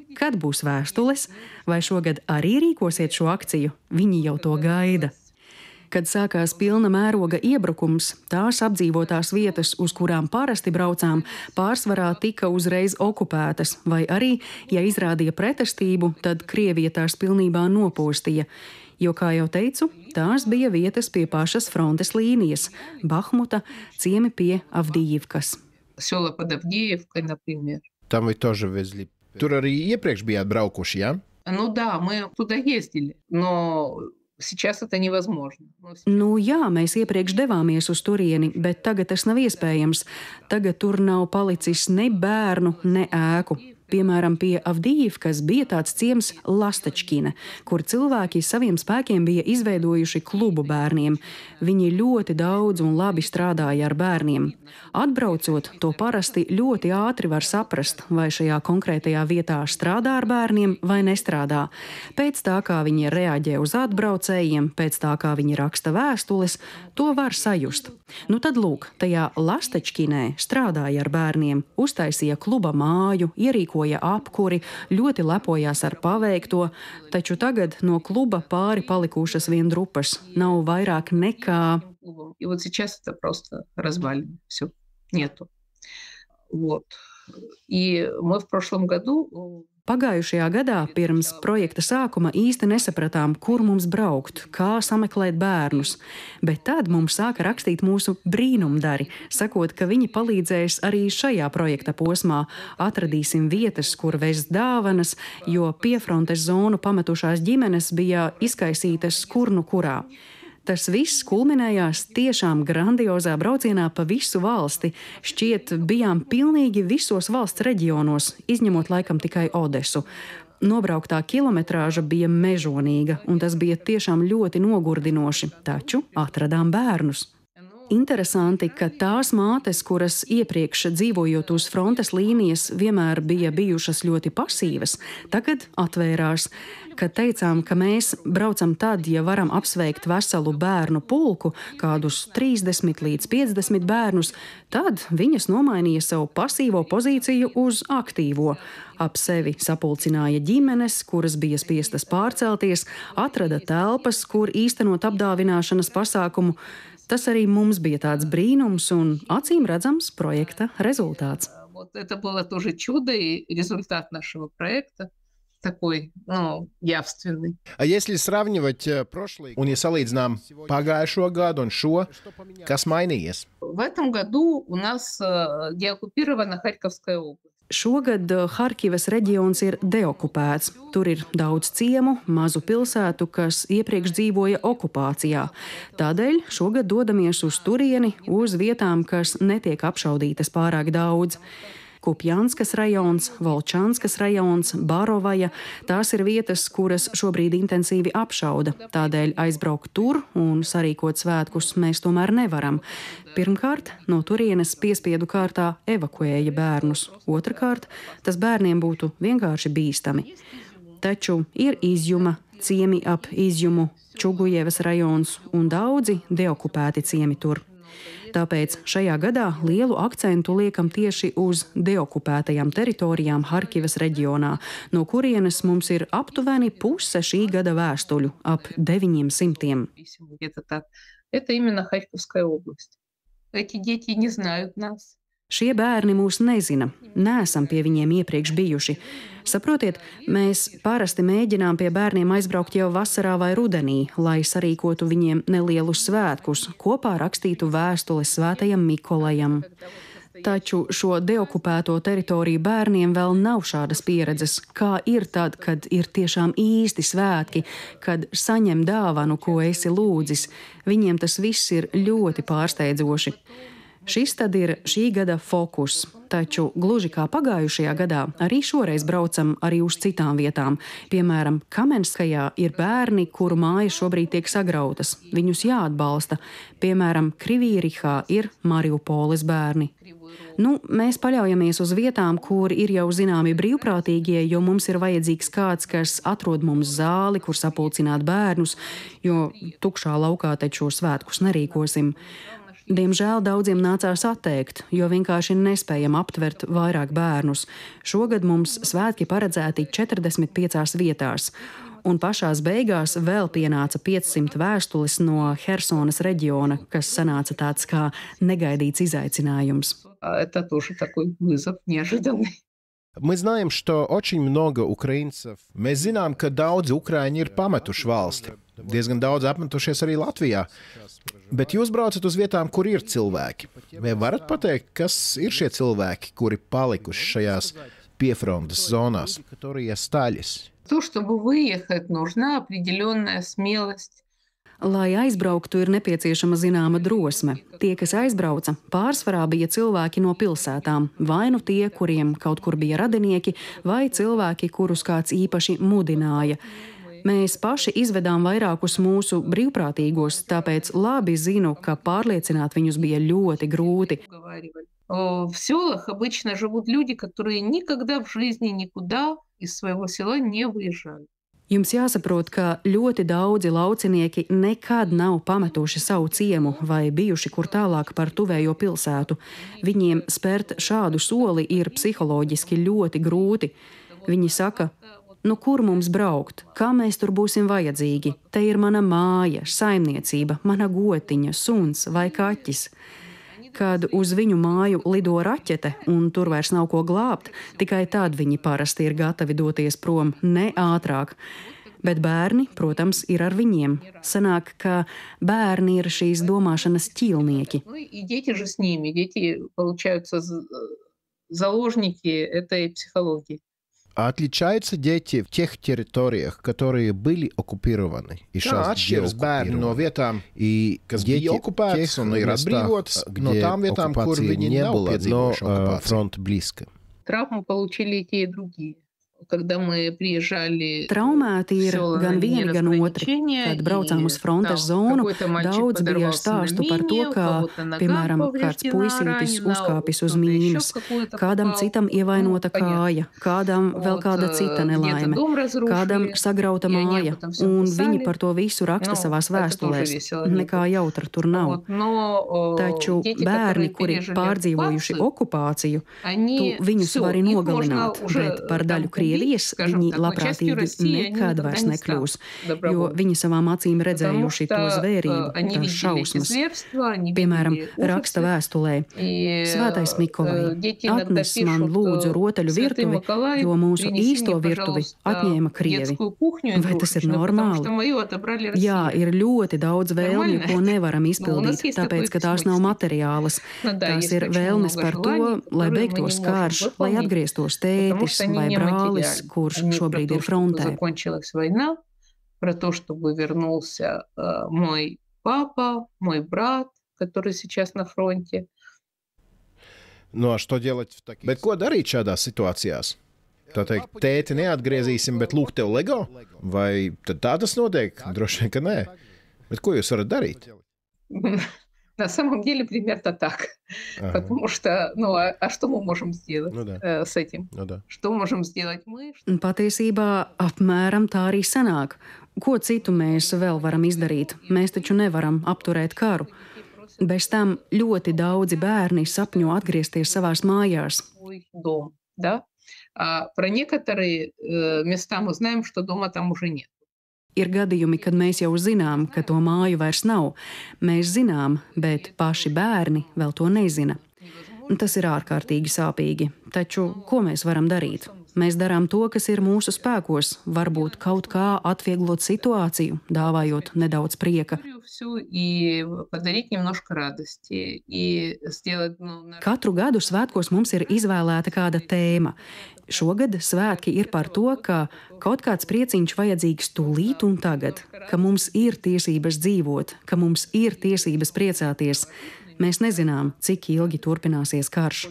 Kad būs vēstules? Vai šogad arī rīkosiet šo akciju? Viņi jau to gaida. Kad sākās pilna mēroga iebrukums, tās apdzīvotās vietas, uz kurām parasti braucām, pārsvarā tika uzreiz okupētas, vai arī, ja izrādīja pretestību, tad Krievija tās pilnībā nopostīja. Jo, kā jau teicu, tās bija vietas pie pašas frontes līnijas – Bahmuta, ciemi pie Avdijivkas. Sela под Авдеевкой, например. Tam вы тоже везли. Tur arī iepriekš bijāt braukuši, jā? Ja? Ну да, мы туда ездили, но сейчас это невозможно. Nu jā, mēs iepriekš devāmies uz turieni, bet tagad tas nav iespējams. Tagad tur nav palicis ne bērnu, ne ēku. Piemēram, pie Avdijivkas bija tāds ciems Lastačkina, kur cilvēki saviem spēkiem bija izveidojuši klubu bērniem. Viņi ļoti daudz un labi strādāja ar bērniem. Atbraucot, to parasti ļoti ātri var saprast, vai šajā konkrētajā vietā strādā ar bērniem vai nestrādā. Pēc tā, kā viņi reaģē uz atbraucējiem, pēc tā, kā viņi raksta vēstules, to var sajust. Nu tad lūk, tajā Lastačkinē strādāja ar bērniem, uztaisīja kluba māju, ierīkoja apkuri, ļoti lepojās ar paveikto, taču tagad no kluba pāri palikušas vien drupas. Nav vairāk nekā... И вот сейчас это просто развалено. Все, нету. Вот. И мы в прошлом году... Pagājušajā gadā pirms projekta sākuma īsti nesapratām, kur mums braukt, kā sameklēt bērnus, bet tad mums sāka rakstīt mūsu brīnumdari, sakot, ka viņi palīdzēs arī šajā projekta posmā. Atradīsim vietas, kur vest dāvanas, jo piefrontes zonu pametušās ģimenes bija izkaisītas kur nu kurā. Tas viss kulminējās tiešām grandiozā braucienā pa visu valsti. Šķiet, bijām pilnīgi visos valsts reģionos, izņemot laikam tikai Odesu. Nobrauktā kilometrāža bija mežonīga, un tas bija tiešām ļoti nogurdinoši, taču atradām bērnus. Interesanti, ka tās mātes, kuras iepriekš dzīvojot uz frontes līnijas vienmēr bija bijušas ļoti pasīvas, tagad atvērās. Kad teicām, ka mēs braucam tad, ja varam apsveikt veselu bērnu pulku, kādus trīsdesmit līdz piecdesmit bērnus, tad viņas nomainīja savu pasīvo pozīciju uz aktīvo. Ap sevi sapulcināja ģimenes, kuras bija spiestas pārcelties, atrada telpas, kur īstenot apdāvināšanas pasākumu. Tas arī mums bija tāds brīnums un acīm redzams projekta rezultāts. Вот это было тоже чудо и результат нашего проекта такой, ну, явственный. А если сравнивать прошлый, un ja salīdzinām pagājušo gadu un šo, kas mainījies? В этом году у нас деоккупирована Харьковская область. Šogad Harkivas reģions ir deokupēts. Tur ir daudz ciemu, mazu pilsētu, kas iepriekš dzīvoja okupācijā. Tādēļ šogad dodamies uz turieni, uz vietām, kas netiek apšaudītas pārāk daudz. Kupjanskas rajons, Volčanskas rajons, Barovaja – tās ir vietas, kuras šobrīd intensīvi apšauda. Tādēļ aizbraukt tur un sarīkot svētkus mēs tomēr nevaram. Pirmkārt, no turienes piespiedu kārtā evakuēja bērnus. Otrakārt, tas bērniem būtu vienkārši bīstami. Taču ir Izjuma, ciemi ap Izjumu, Čugujevas rajons un daudzi deokupēti ciemi tur. Tāpēc šajā gadā lielu akcentu liekam tieši uz deokupētajām teritorijām Harkivas reģionā, no kurienes mums ir aptuveni puse šī gada vēstuļu, ap deviņiem simtiem. Это именно Харьковская область. Эти дети не знают нас. Šie bērni mūs nezina, neesam pie viņiem iepriekš bijuši. Saprotiet, mēs parasti mēģinām pie bērniem aizbraukt jau vasarā vai rudenī, lai sarīkotu viņiem nelielus svētkus, kopā rakstītu vēstules svētajam Mikolajam. Taču šo deokupēto teritoriju bērniem vēl nav šādas pieredzes, kā ir tad, kad ir tiešām īsti svētki, kad saņem dāvanu, ko esi lūdzis. Viņiem tas viss ir ļoti pārsteidzoši. Šis tad ir šī gada fokus, taču gluži kā pagājušajā gadā, arī šoreiz braucam arī uz citām vietām. Piemēram, Kamenskajā ir bērni, kuru mājas šobrīd tiek sagrautas. Viņus jāatbalsta. Piemēram, Krivīrihā ir Mariupoles bērni. Nu, mēs paļaujamies uz vietām, kur ir jau zināmi brīvprātīgie, jo mums ir vajadzīgs kāds, kas atrod mums zāli, kur sapulcināt bērnus, jo tukšā laukā taču svētkus nerīkosim. Diemžēl daudziem nācās atteikt, jo vienkārši nespējam aptvert vairāk bērnus. Šogad mums svētki paredzēti četrdesmit piecās vietās. Un pašās beigās vēl pienāca piecsimt vēstules no Hersonas reģiona, kas sanāca tāds kā negaidīts izaicinājums. Это тоже такой вызов неожиданный. Мы знаем, что очень много украинцев. Mēs zinām, ka daudzi ukraiņi ir pametuši valsti. Diezgan daudz apmetušies arī Latvijā. Bet jūs braucat uz vietām, kur ir cilvēki. Vai varat pateikt, kas ir šie cilvēki, kuri palikuši šajās piefrontes zonās? То, чтобы выехать, нужна определенная смелость. Lai aizbrauktu, ir nepieciešama zināma drosme. Tie, kas aizbrauca, pārsvarā bija cilvēki no pilsētām, vai nu tie, kuriem kaut kur bija radinieki, vai cilvēki, kurus kāds īpaši mudināja. Mēs paši izvedām vairākus mūsu brīvprātīgos, tāpēc labi zinu, ka pārliecināt viņus bija ļoti grūti. В селах обычно живут люди, которые никогда в жизни никуда из своего села не выезжали. Jums jāsaprot, ka ļoti daudzi laucinieki nekad nav pametuši savu ciemu vai bijuši kur tālāk par tuvējo pilsētu. Viņiem spērt šādu soli ir psiholoģiski ļoti grūti. Viņi saka, nu kur mums braukt, kā mēs tur būsim vajadzīgi? Te ir mana māja, saimniecība, mana gotiņa, suns vai kaķis. Kad uz viņu māju lido raķete un tur vairs nav ko glābt, tikai tad viņi parasti ir gatavi doties prom, ne ātrāk. Bet bērni, protams, ir ar viņiem. Sanāk, ka bērni ir šīs domāšanas ķīlnieki. И дети же с ними, дети получаются заложники этой психологии. Отличаются дети в тех территориях, которые были оккупированы. Kā atšķiras bērni no vietām, kas bija okupētas un ir atbrīvotas, no tām vietām, kur viņi nav piedzīvojuši okupāciju? Фронт близко. Травму получили и те, и другие. Когда мы приезжали... Traumēti ir gan vieni, gan otri. Kad braucām uz frontes zonu, daudz bija stāstu par to, kā, piemēram, kāds puisītis uzkāpis uz mīnas, kādam citam ievainota kāja, kādam vēl kāda cita nelaime, kādam sagrauta māja, un viņi par to visu raksta savās vēstulēs. Nekā jautra tur nav. Taču bērni, kuri pārdzīvojuši okupāciju, tu viņus vari nogalināt, bet par daļu Krievijas viņi labprātīgi nekad vairs nekļūs, jo viņi savām acīm redzējuši to zvērību, tās šausmas. Piemēram, raksta vēstulē: Svētais Mikolai, atnes man lūdzu rotaļu virtuvi, jo mūsu īsto virtuvi atņēma Krievi. Vai tas ir normāli? Jā, ir ļoti daudz vēlmju, ko nevaram izpildīt, tāpēc, ka tās nav materiālas. Tās ir vēlmes par to, lai beigtos karš, lai atgrieztos tētis vai brālis, kurš šobrīd ir frontē. Про то, чтобы вернулся мой папа, мой брат, который сейчас на фронте. Nu, что делать в таких... Bet ko darīt šādās situācijās? Tā teikt, tēti neatgriezīsim, bet lūk tev Lego? Vai tad tā tas notiek? Droši vien, ka nē. Bet ko jūs varat darīt? На самом деле примерно так. Ага. Потому что, ну, а, а что мы можем сделать ну, да. э, с этим? Ну, да. Что можем сделать мы? Patiesībā apmēram tā arī sanāk. Ko citu mēs vēl varam izdarīt? Mēs taču nevaram apturēt karu. Bez tam ļoti daudzi bērni sapņo atgriezties savās mājās. Дом, да? А про некоторые э, места мы знаем, что дома там уже нет. Ir gadījumi, kad mēs jau zinām, ka to māju vairs nav. Mēs zinām, bet paši bērni vēl to nezina. Tas ir ārkārtīgi sāpīgi. Taču ko mēs varam darīt? Mēs darām to, kas ir mūsu spēkos, varbūt kaut kā atvieglot situāciju, dāvājot nedaudz prieka. Katru gadu svētkos mums ir izvēlēta kāda tēma. Šogad svētki ir par to, ka kaut kāds prieciņš vajadzīgs tūlīt un tagad, ka mums ir tiesības dzīvot, ka mums ir tiesības priecāties. Mēs nezinām, cik ilgi turpināsies karš.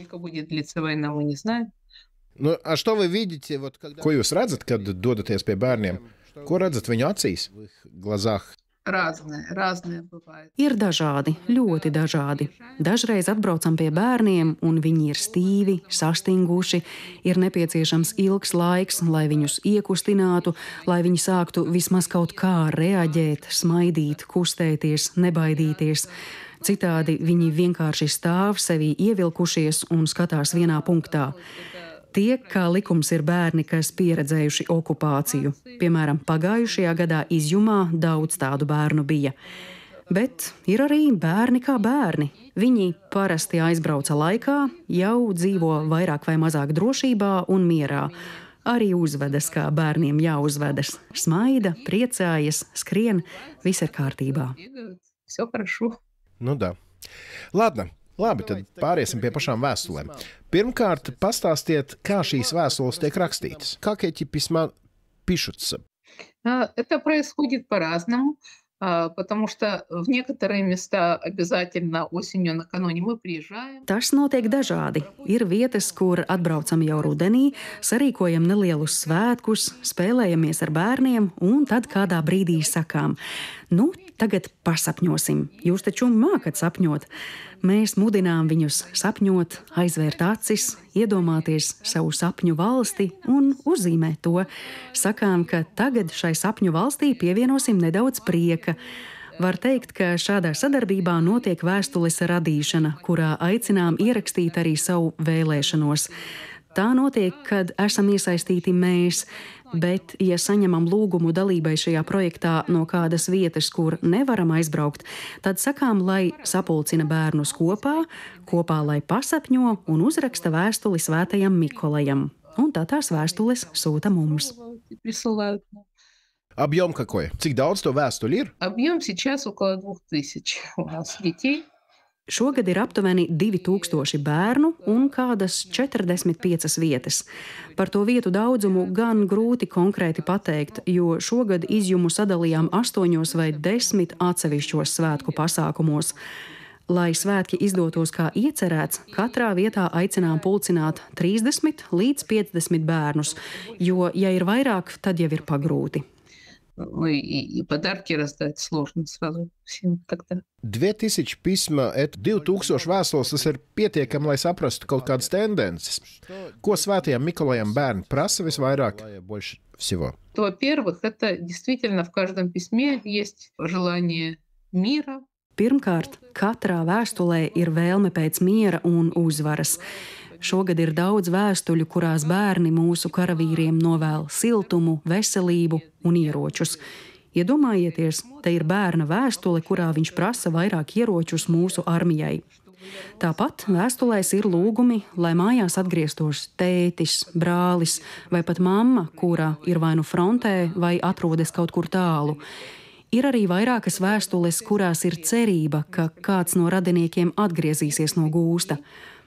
Nu, a что вы видите, вот, когда... Ko jūs redzat, kad dodaties pie bērniem? Ko redzat viņu acīs, glazāk? Разные, разные бывают. Ir dažādi, ļoti dažādi. Dažreiz atbraucam pie bērniem, un viņi ir stīvi, sastinguši. Ir nepieciešams ilgs laiks, lai viņus iekustinātu, lai viņi sāktu vismaz kaut kā reaģēt, smaidīt, kustēties, nebaidīties. Citādi viņi vienkārši stāv sevī ievilkušies un skatās vienā punktā. Tie, kā likums, ir bērni, kas pieredzējuši okupāciju. Piemēram, pagājušajā gadā Izjumā daudz tādu bērnu bija. Bet ir arī bērni kā bērni. Viņi parasti aizbrauca laikā, jau dzīvo vairāk vai mazāk drošībā un mierā. Arī uzvedas, kā bērniem jāuzvedas. Smaida, priecājas, skrien, viss ir kārtībā. Все хорошо. Nu da. Ladna, labi, tad pāriesim pie pašām vēstulēm. Pirmkārt, pastāstiet, kā šīs vēstules tiek rakstītas. Kā эти письма пишутся? Это происходит по-разному. Потому что в некоторые места обязательно осенью накануне мы приезжаем. Tas notiek dažādi. Ir vietas, kur atbraucam jau rudenī, sarīkojam nelielus svētkus, spēlējamies ar bērniem un tad kādā brīdī sakām: nu, tagad pasapņosim. Jūs taču mākat sapņot. Mēs mudinām viņus sapņot, aizvērt acis, iedomāties savu sapņu valsti un uzzīmēt to. Sakām, ka tagad šai sapņu valstī pievienosim nedaudz prieka. Var teikt, ka šādā sadarbībā notiek vēstules radīšana, kurā aicinām ierakstīt arī savu vēlēšanos. Tā notiek, kad esam iesaistīti mēs, bet, ja saņemam lūgumu dalībai šajā projektā no kādas vietas, kur nevaram aizbraukt, tad sakām, lai sapulcina bērnus kopā, kopā lai pasapņo un uzraksta vēstuli Svētajam Mikolajam. Un tā tās vēstules sūta mums. Объем какой? Cik daudz to vēstuļu ir? Объем сейчас около двух тысяч у нас детей. Šogad ir aptuveni divi tūkstoši bērnu un kādas četrdesmit piecas vietas. Par to vietu daudzumu gan grūti konkrēti pateikt, jo šogad Izjumu sadalījām astoņos vai desmit atsevišķos svētku pasākumos. Lai svētki izdotos kā iecerēts, katrā vietā aicinām pulcināt trīsdesmit līdz piecdesmit bērnus, jo, ja ir vairāk, tad jau ir pagrūti. Ну, и, и подарки раздать сложно сразу всем тогда. Две тысячи письма, это divi tūkstoši vēstules, tas ir pietiekami, lai saprastu kaut kādas tendences. Ko Svētajam Mikolajam bērni prasa visvairāk? Больше всего. Во-первых, это действительно в каждом письме есть желание мира. Pirmkārt, katrā vēstulē ir vēlme pēc miera un uzvaras. Šogad ir daudz vēstuļu, kurās bērni mūsu karavīriem novēl siltumu, veselību un ieročus. Iedomājieties, te ir bērna vēstule, kurā viņš prasa vairāk ieročus mūsu armijai. Tāpat vēstulēs ir lūgumi, lai mājās atgrieztos tētis, brālis vai pat mamma, kura ir vai nu frontē vai atrodas kaut kur tālu. Ir arī vairākas vēstules, kurās ir cerība, ka kāds no radiniekiem atgriezīsies no gūsta.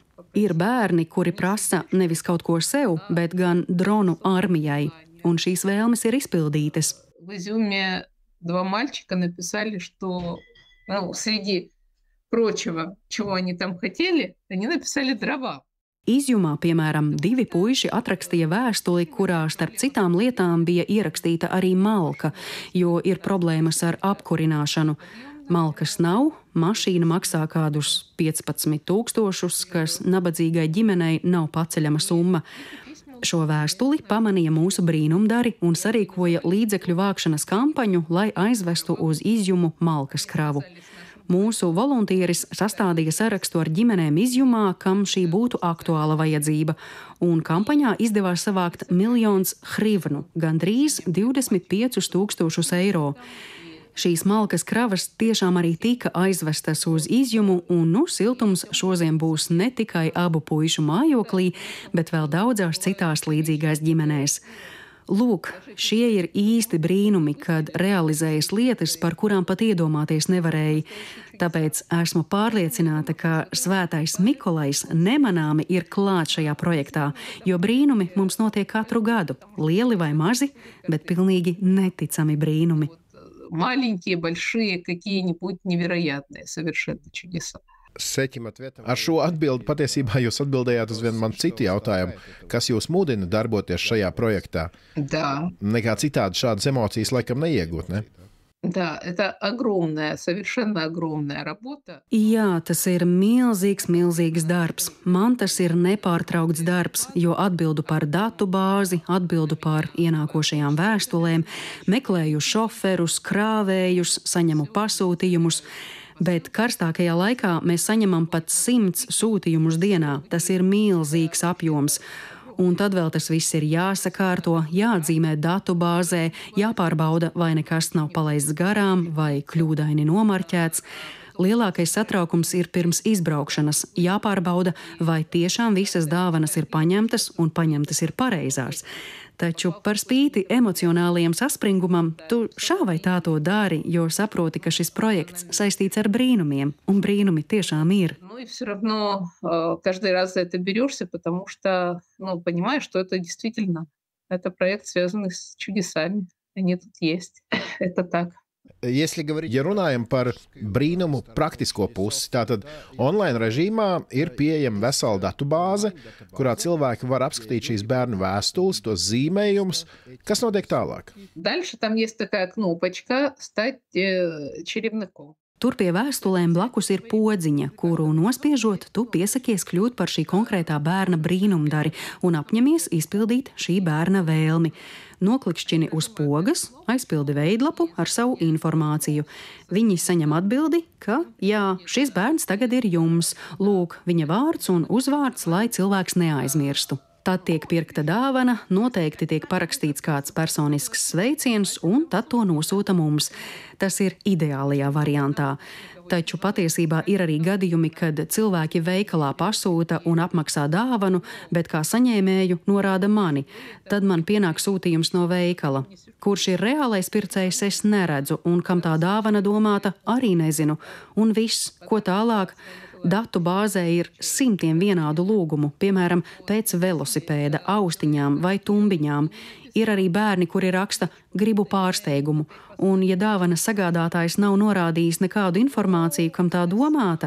Ir bērni, kuri prasa nevis kaut ko sev, bet gan dronu armijai, un šīs vēlmes ir izpildītas. В Изюме два мальчика написали, что ну, среди прочего, чего они там хотели, они написали дрова. Izjumā, piemēram, divi puiši atrakstīja vēstuli, kurā starp citām lietām bija ierakstīta arī malka, jo ir problēmas ar apkurināšanu. Malkas nav, mašīna maksā kādus piecpadsmit tūkstošus, kas nabadzīgai ģimenei nav paceļama summa. Šo vēstuli pamanīja mūsu brīnumdari un sarīkoja līdzekļu vākšanas kampaņu, lai aizvestu uz Izjumu malkas kravu. Mūsu voluntieris sastādīja sarakstu ar ģimenēm Izjumā, kam šī būtu aktuāla vajadzība, un kampaņā izdevās savākt miljons hrivnu, gandrīz divdesmit piecus tūkstošus eiro. Šīs malkas kravas tiešām arī tika aizvestas uz Izjumu, un nu siltums šodien būs ne tikai abu puišu mājoklī, bet vēl daudzās citās līdzīgās ģimenēs. Lūk, šie ir īsti brīnumi, kad realizējas lietas, par kurām pat iedomāties nevarēja. Tāpēc esmu pārliecināta, ka Svētais Mikolajs nemanāmi ir klāt šajā projektā, jo brīnumi mums notiek katru gadu, lieli vai mazi, bet pilnīgi neticami brīnumi. Маленькие, большие, какие-нибудь невероятные совершенно чудеса. Ar šo atbildi patiesībā jūs atbildējāt uz vienu man citu jautājumu, kas jūs mudina darboties šajā projektā. Да. Nekā citādi šādas emocijas laikam neiegūt, ne? Да, это огромная, совершенно огромная работа. Jā, tas ir milzīgs, milzīgs darbs. Man tas ir nepārtraukts darbs, jo atbildu par datu bāzi, atbildu par ienākošajām vēstulēm, meklēju šoferus, krāvējus, saņemu pasūtījumus. Bet karstākajā laikā mēs saņemam pat simts sūtījumus dienā. Tas ir milzīgs apjoms. Un tad vēl tas viss ir jāsakārto, jāatzīmē datu bāzē, jāpārbauda, vai nekas nav palaists garām vai kļūdaini nomarķēts. Lielākais satraukums ir pirms izbraukšanas. Jāpārbauda, vai tiešām visas dāvanas ir paņemtas un paņemtas ir pareizās. Taču par spīti emocionālajiem saspringumam, tu šā vai tā to dari, jo saproti, ka šis projekts saistīts ar brīnumiem, un brīnumi tiešām ir. Ну и все равно каждый раз за это берешься, потому что, ну, понимаешь, что это действительно, это проект, связанный с чудесами. Они тут есть. Это так. Ja runājam par brīnumu praktisko pusi, tātad online režīmā ir pieejama vesela datubāze, kurā cilvēki var apskatīt šīs bērnu vēstules, tos zīmējumus. Kas notiek tālāk? Дальше там есть такая кнопочка «Стать черевником». Tur pie vēstulēm blakus ir podziņa, kuru nospiežot, tu piesakies kļūt par šī konkrētā bērna brīnumdari un apņemies izpildīt šī bērna vēlmi. Noklikšķini uz pogas, aizpildi veidlapu ar savu informāciju. Viņi saņem atbildi, ka jā, šis bērns tagad ir jums, lūk, viņa vārds un uzvārds, lai cilvēks neaizmirstu. Tad tiek pirkta dāvana, noteikti tiek parakstīts kāds personisks sveiciens, un tad to nosūta mums. Tas ir ideālajā variantā. Taču patiesībā ir arī gadījumi, kad cilvēki veikalā pasūta un apmaksā dāvanu, bet kā saņēmēju norāda mani. Tad man pienāk sūtījums no veikala. Kurš ir reālais pircējs, es neredzu, un kam tā dāvana domāta, arī nezinu. Un viss, ko tālāk? Datu bāzē ir simtiem vienādu lūgumu, piemēram, pēc velosipēda, austiņām vai tumbiņām. Ir arī bērni, kuri raksta gribu pārsteigumu, un ja dāvana sagādātājs nav norādījis nekādu informāciju, kam tā domāta.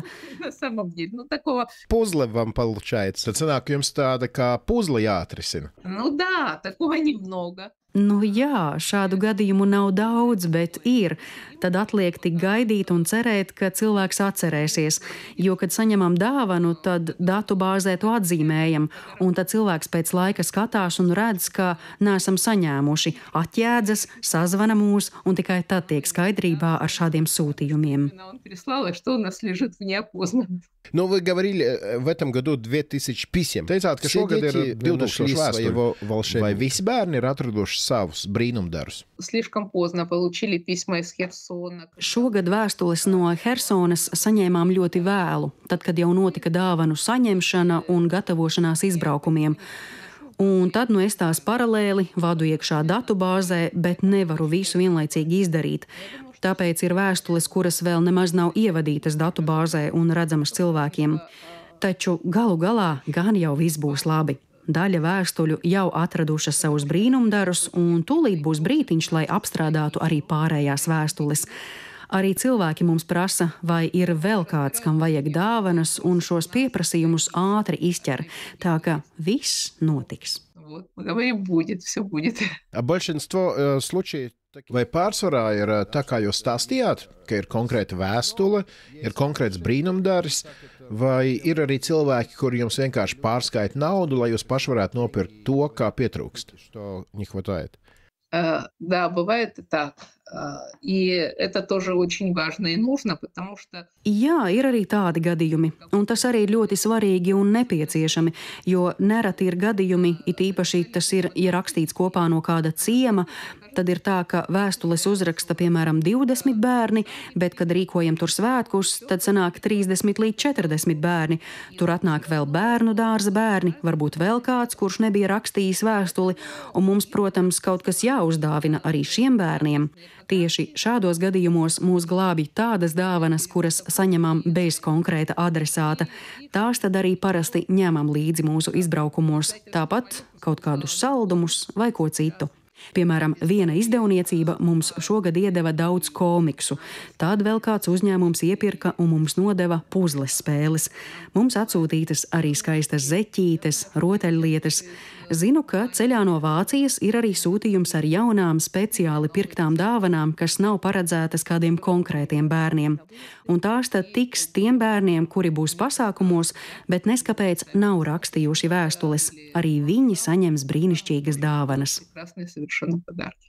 Puzle вам получается. Tad sanāk jums tāda kā puzle jāatrisina. Ну да, такого немного. Nu jā, šādu gadījumu nav daudz, bet ir. Tad atliek tik gaidīt un cerēt, ka cilvēks atcerēsies. Jo, kad saņemam dāvanu, tad datu bāzē to atzīmējam, un tad cilvēks pēc laika skatās un redz, ka neesam saņēmuši, atjēdzas, sazvana mūs, un tikai tad tiek skaidrībā ar šādiem сūtījumiem. Nu, вы говорили, в этом году две тысячи писем. Teicāt, ka šogad ir divtūkstoši vēstuļu. Vai visi bērni ir atraduši savus brīnumdarus? Слишком поздно получили письма из Херсона. Šogad vēstules no Hersonas saņēmām ļoti vēlu, tad, kad jau notika dāvanu saņemšana un gatavošanās izbraukumiem. Un tad nu es tās paralēli vadu iekšā datubāzē, bet nevaru visu vienlaicīgi izdarīt. Tāpēc ir vēstules, kuras vēl nemaz nav ievadītas datubāzē un redzamas cilvēkiem. Taču galu galā gan jau viss būs labi. Daļa vēstuļu jau atradušas savus brīnumdarus, un tūlīt būs brītiņš, lai apstrādātu arī pārējās vēstules. Arī cilvēki mums prasa, vai ir vēl kāds, kam vajag dāvanas, un šos pieprasījumus ātri izķer. Tā ka viss notiks. Большинство случаев vai pārsvarā ir tā, kā jūs stāstījāt, ka ir konkrēta vēstule, ir konkrēts brīnumdaris, vai ir arī cilvēki, kuri jums vienkārši pārskaita naudu, lai jūs paši varētu nopirkt to, kā pietrūkst? Что не хватает? Да, бывает и так. И это тоже очень важно и нужно, потому что... Jā, ir arī tādi gadījumi, un tas arī ir ļoti svarīgi un nepieciešami, jo nereti ir gadījumi, it īpaši tas ir ierakstīts kopā no kāda ciema, tad ir tā, ka vēstules uzraksta, piemēram, divdesmit bērni, bet, kad rīkojam tur svētkus, tad sanāk trīsdesmit līdz četrdesmit bērni. Tur atnāk vēl bērnu dārza bērni, varbūt vēl kāds, kurš nebija rakstījis vēstuli, un mums, protams, kaut kas jāuzdāvina arī šiem bērniem. Tieši šādos gadījumos mūs glābj tādas dāvanas, kuras saņemam bez konkrēta adresāta. Tās tad arī parasti ņemam līdzi mūsu izbraukumos, tāpat kaut kādus saldumus vai ko citu. Piemēram, viena izdevniecība mums šogad iedeva daudz komiksu. Tad vēl kāds uzņēmums iepirka un mums nodeva puzles spēles. Mums atsūtītas arī skaistas zeķītes, rotaļlietas. Zinu, ka ceļā no Vācijas ir arī sūtījums ar jaunām, speciāli pirktām dāvanām, kas nav paredzētas kādiem konkrētiem bērniem. Un tās tad tiks tiem bērniem, kuri būs pasākumos, bet neskapēc nav rakstījuši vēstules. Arī viņi saņems brīnišķīgas dāvanas.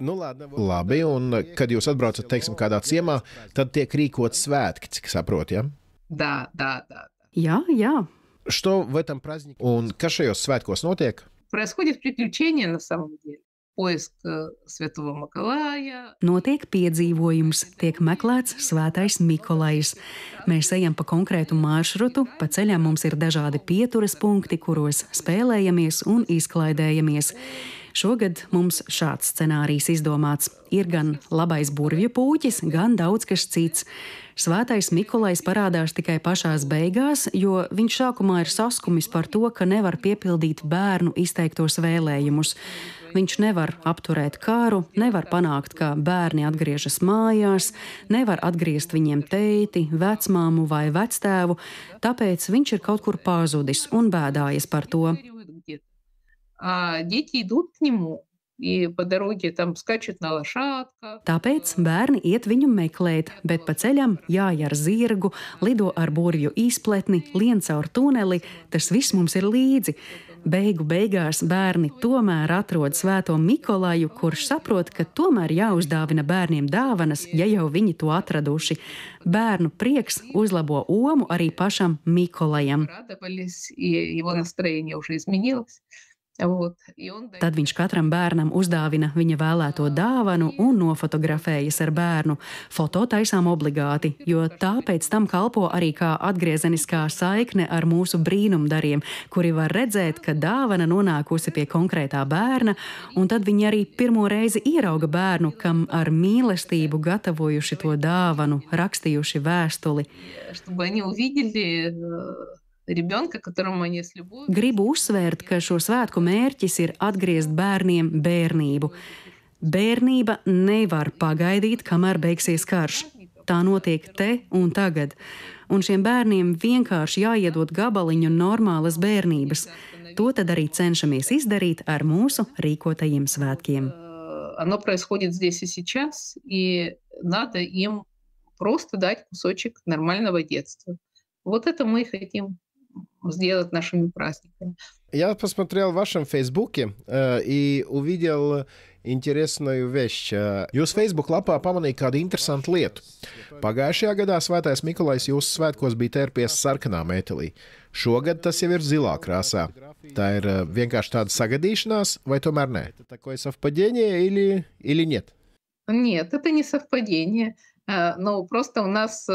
Nu, labi, un kad jūs atbraucat, teiksim, kādā ciemā, tad tiek rīkot svētki, cik saprot, ja? Да, да, да. Jā, jā. Что в этом празднике? Un kas šajos svētkos notiek? Происходит приключение на самом деле. Поиск Святого Миколая. Notiek piedzīvojums, tiek meklēts Svētais Mikolajs. Mēs ejam pa konkrētu maršrutu, pa ceļam mums ir dažādi pieturas punkti, kuros spēlējamies un izklaidējamies. Šogad mums šāds scenārijs izdomāts. Ir gan labais burvju pūķis, gan daudz kas cits. Svētais Mikolajs parādās tikai pašās beigās, jo viņš sākumā ir saskumis par to, ka nevar piepildīt bērnu izteiktos vēlējumus. Viņš nevar apturēt kāru, nevar panākt, ka bērni atgriežas mājās, nevar atgriezt viņiem teiti, vecmāmu vai vectēvu, tāpēc viņš ir kaut kur pazudis un bēdājas par to. Дети идут к нему, и по дороге там скачут на лошадках. Tāpēc bērni iet viņu meklēt, bet pa ceļam jāj ar zirgu, lido ar burvju izpletni, lien caur tuneli, tas viss mums ir līdzi. Beigu beigās bērni tomēr atrod Svēto Mikolaju, kurš saprot, ka tomēr jāuzdāvina bērniem dāvanas, ja jau viņi to atraduši. Bērnu prieks uzlabo omu arī pašam Mikolajam. Tad viņš katram bērnam uzdāvina viņa vēlēto dāvanu un nofotografējas ar bērnu. Foto taisām obligāti, jo tā pēc tam kalpo arī kā atgriezeniskā saikne ar mūsu brīnumdariem, kuri var redzēt, ka dāvana nonākusi pie konkrētā bērna, un tad viņi arī pirmo reizi ierauga bērnu, kam ar mīlestību gatavojuši to dāvanu, rakstījuši vēstuli. Gribu uzsvērt, ka šo svētku mērķis ir atgriezt bērniem bērnību. Bērnība nevar pagaidīt, kamēr beigsies karš. Tā notiek te un tagad. Un šiem bērniem vienkārši jāiedod gabaliņu normālas bērnības. To tad arī cenšamies izdarīt ar mūsu rīkotajiem svētkiem. Оно происходит здесь и сейчас, и надо им просто дать кусочек нормального детства. Вот это мы и хотим сделать нашими праздниками. Я посмотрел в вашем Фейсбуке э, и увидел интересную вещь. Jūs Facebook lapā pamanīja kādu interesantu lietu. Pagājušajā gadā Svētais Mikolajs jūsu svētkos bija tērpies sarkanā mētelī. Šogad tas jau ir zilā krāsā. Tā ir vienkārši tāda sagadīšanās, vai tomēr nē? Это такое совпадение или, или нет? Нет, это не совпадение. Но просто у нас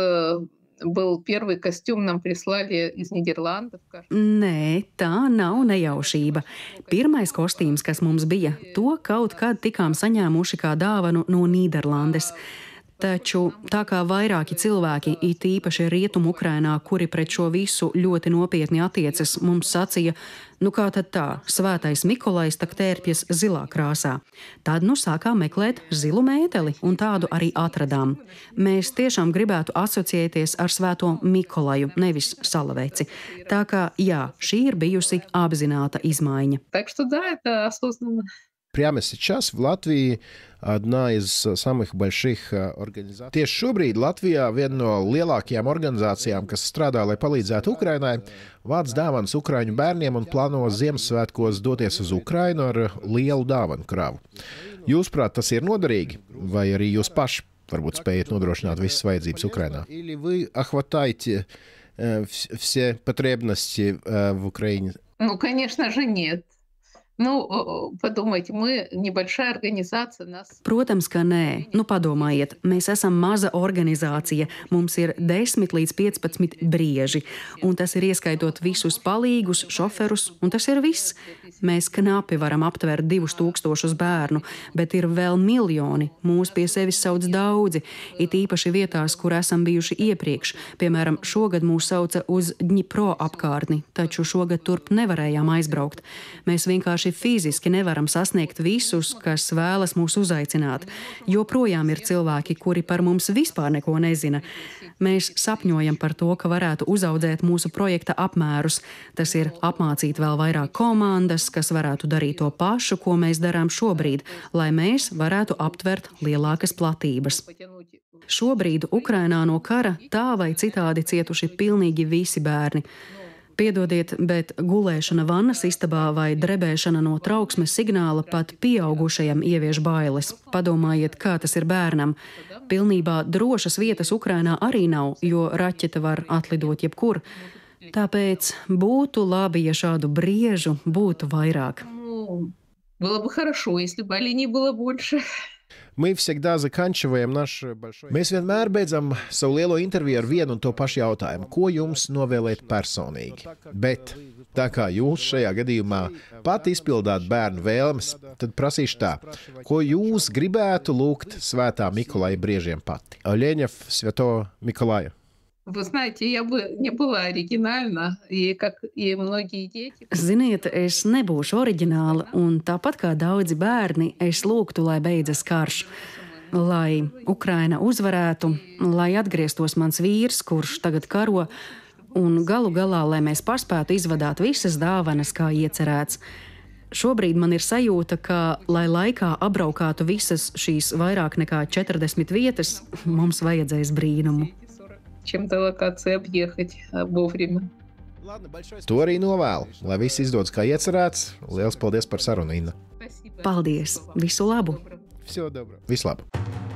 был первый костюм, нам прислали из Нидерландов. Nē, tā nav nejaušība. Pirmais kostīms, kas mums bija, to kaut kad tikām saņēmuši kā dāvanu no Nīderlandes. Taču tā kā vairāki cilvēki, it īpaši Rietumu Ukrainā, kuri pret šo visu ļoti nopietni attiecas, mums sacīja, nu kā tad tā, Svētais Mikolajs tak tērpjas zilā krāsā. Tad nu sākām meklēt zilu mēteli un tādu arī atradām. Mēs tiešām gribētu asociēties ar Svēto Mikolaju, nevis salaveci. Tā kā jā, šī ir bijusi apzināta izmaiņa. Так что да, это осознанно. Прямо сейчас в Латвии одна из самых больших организаций. Tieši šobrīd Latvijā viena no lielākajām organizācijām, kas strādā, lai palīdzētu Ukrainai, vāc dāvanas Ukraiņu bērniem un plāno Ziemassvētkos doties uz Ukrainu ar lielu dāvanu kravu. Jūsuprāt, tas ir noderīgi, vai arī jūs paši varbūt spējat nodrošināt visas vajadzības Ukrainā? Или вы охватаете все потребности в Украине? Ну, конечно же, нет. Nu, padomājiet, мы небольшая организация, нас... Protams, ka nē. Nu, padomājiet, mēs esam maza organizācija, mums ir desmit līdz piecpadsmit brieži, un tas ir ieskaitot visus palīgus, šoferus, un tas ir viss. Mēs knapi varam aptvert divus tūkstošus bērnu, bet ir vēl miljoni, mūs pie sevis sauc daudzi, it īpaši vietās, kur esam bijuši iepriekš. Piemēram, šogad mūs sauca uz Dņipro apkārtni, taču šogad turp nevarējām aizbraukt. Mēs vienkārši fiziski nevaram sasniegt visus, kas vēlas mūs uzaicināt. Joprojām ir cilvēki, kuri par mums vispār neko nezina. Mēs sapņojam par to, ka varētu uzaudzēt mūsu projekta apmērus. Tas ir apmācīt vēl vairāk komandas, kas varētu darīt to pašu, ko mēs darām šobrīd, lai mēs varētu aptvert lielākas platības. Šobrīd Ukrainā no kara tā vai citādi cietuši pilnīgi visi bērni. Piedodiet, bet gulēšana vannas istabā vai drebēšana no trauksmes signāla pat pieaugušajam ievieš bailes. Padomājiet, kā tas ir bērnam. Pilnībā drošas vietas Ukrainā arī nav, jo raķete var atlidot jebkur. Tāpēc būtu labi, ja šādu briežu būtu vairāk. Было бы хорошо, если бы оленей было больше. Мы всегда заканчиваем наш большой... Mēs vienmēr beidzam savu lielo interviju ar vienu un to pašu jautājumu. Ko jums novēlēt personīgi? Bet tā kā jūs šajā gadījumā pat izpildāt bērnu vēlmes, tad prasīšu tā. Ko jūs gribētu lūgt Svētā Mikolaja briežiem pati? Oļeņev Svēto Mikolaju. Вы знаете, я бы не была оригинальна, и как и многие дети. Ziniet, es nebūšu oriģināla, un tāpat kā daudzi bērni, es lūgtu, lai beidzas karš. Lai Ukraina uzvarētu, lai atgrieztos mans vīrs, kurš tagad karo, un galu galā, lai mēs paspētu izvadāt visas dāvanas, kā iecerēts. Šobrīd man ir sajūta, ka, lai laikā apbraukātu visas šīs vairāk nekā četrdesmit vietas, mums vajadzēs brīnumu. Чем-то локации объехать вовремя. To arī novēlu, lai viss izdodas kā iecerēts. Liels paldies par sarunu, Inna. Paldies! Visu labu! Visu labu!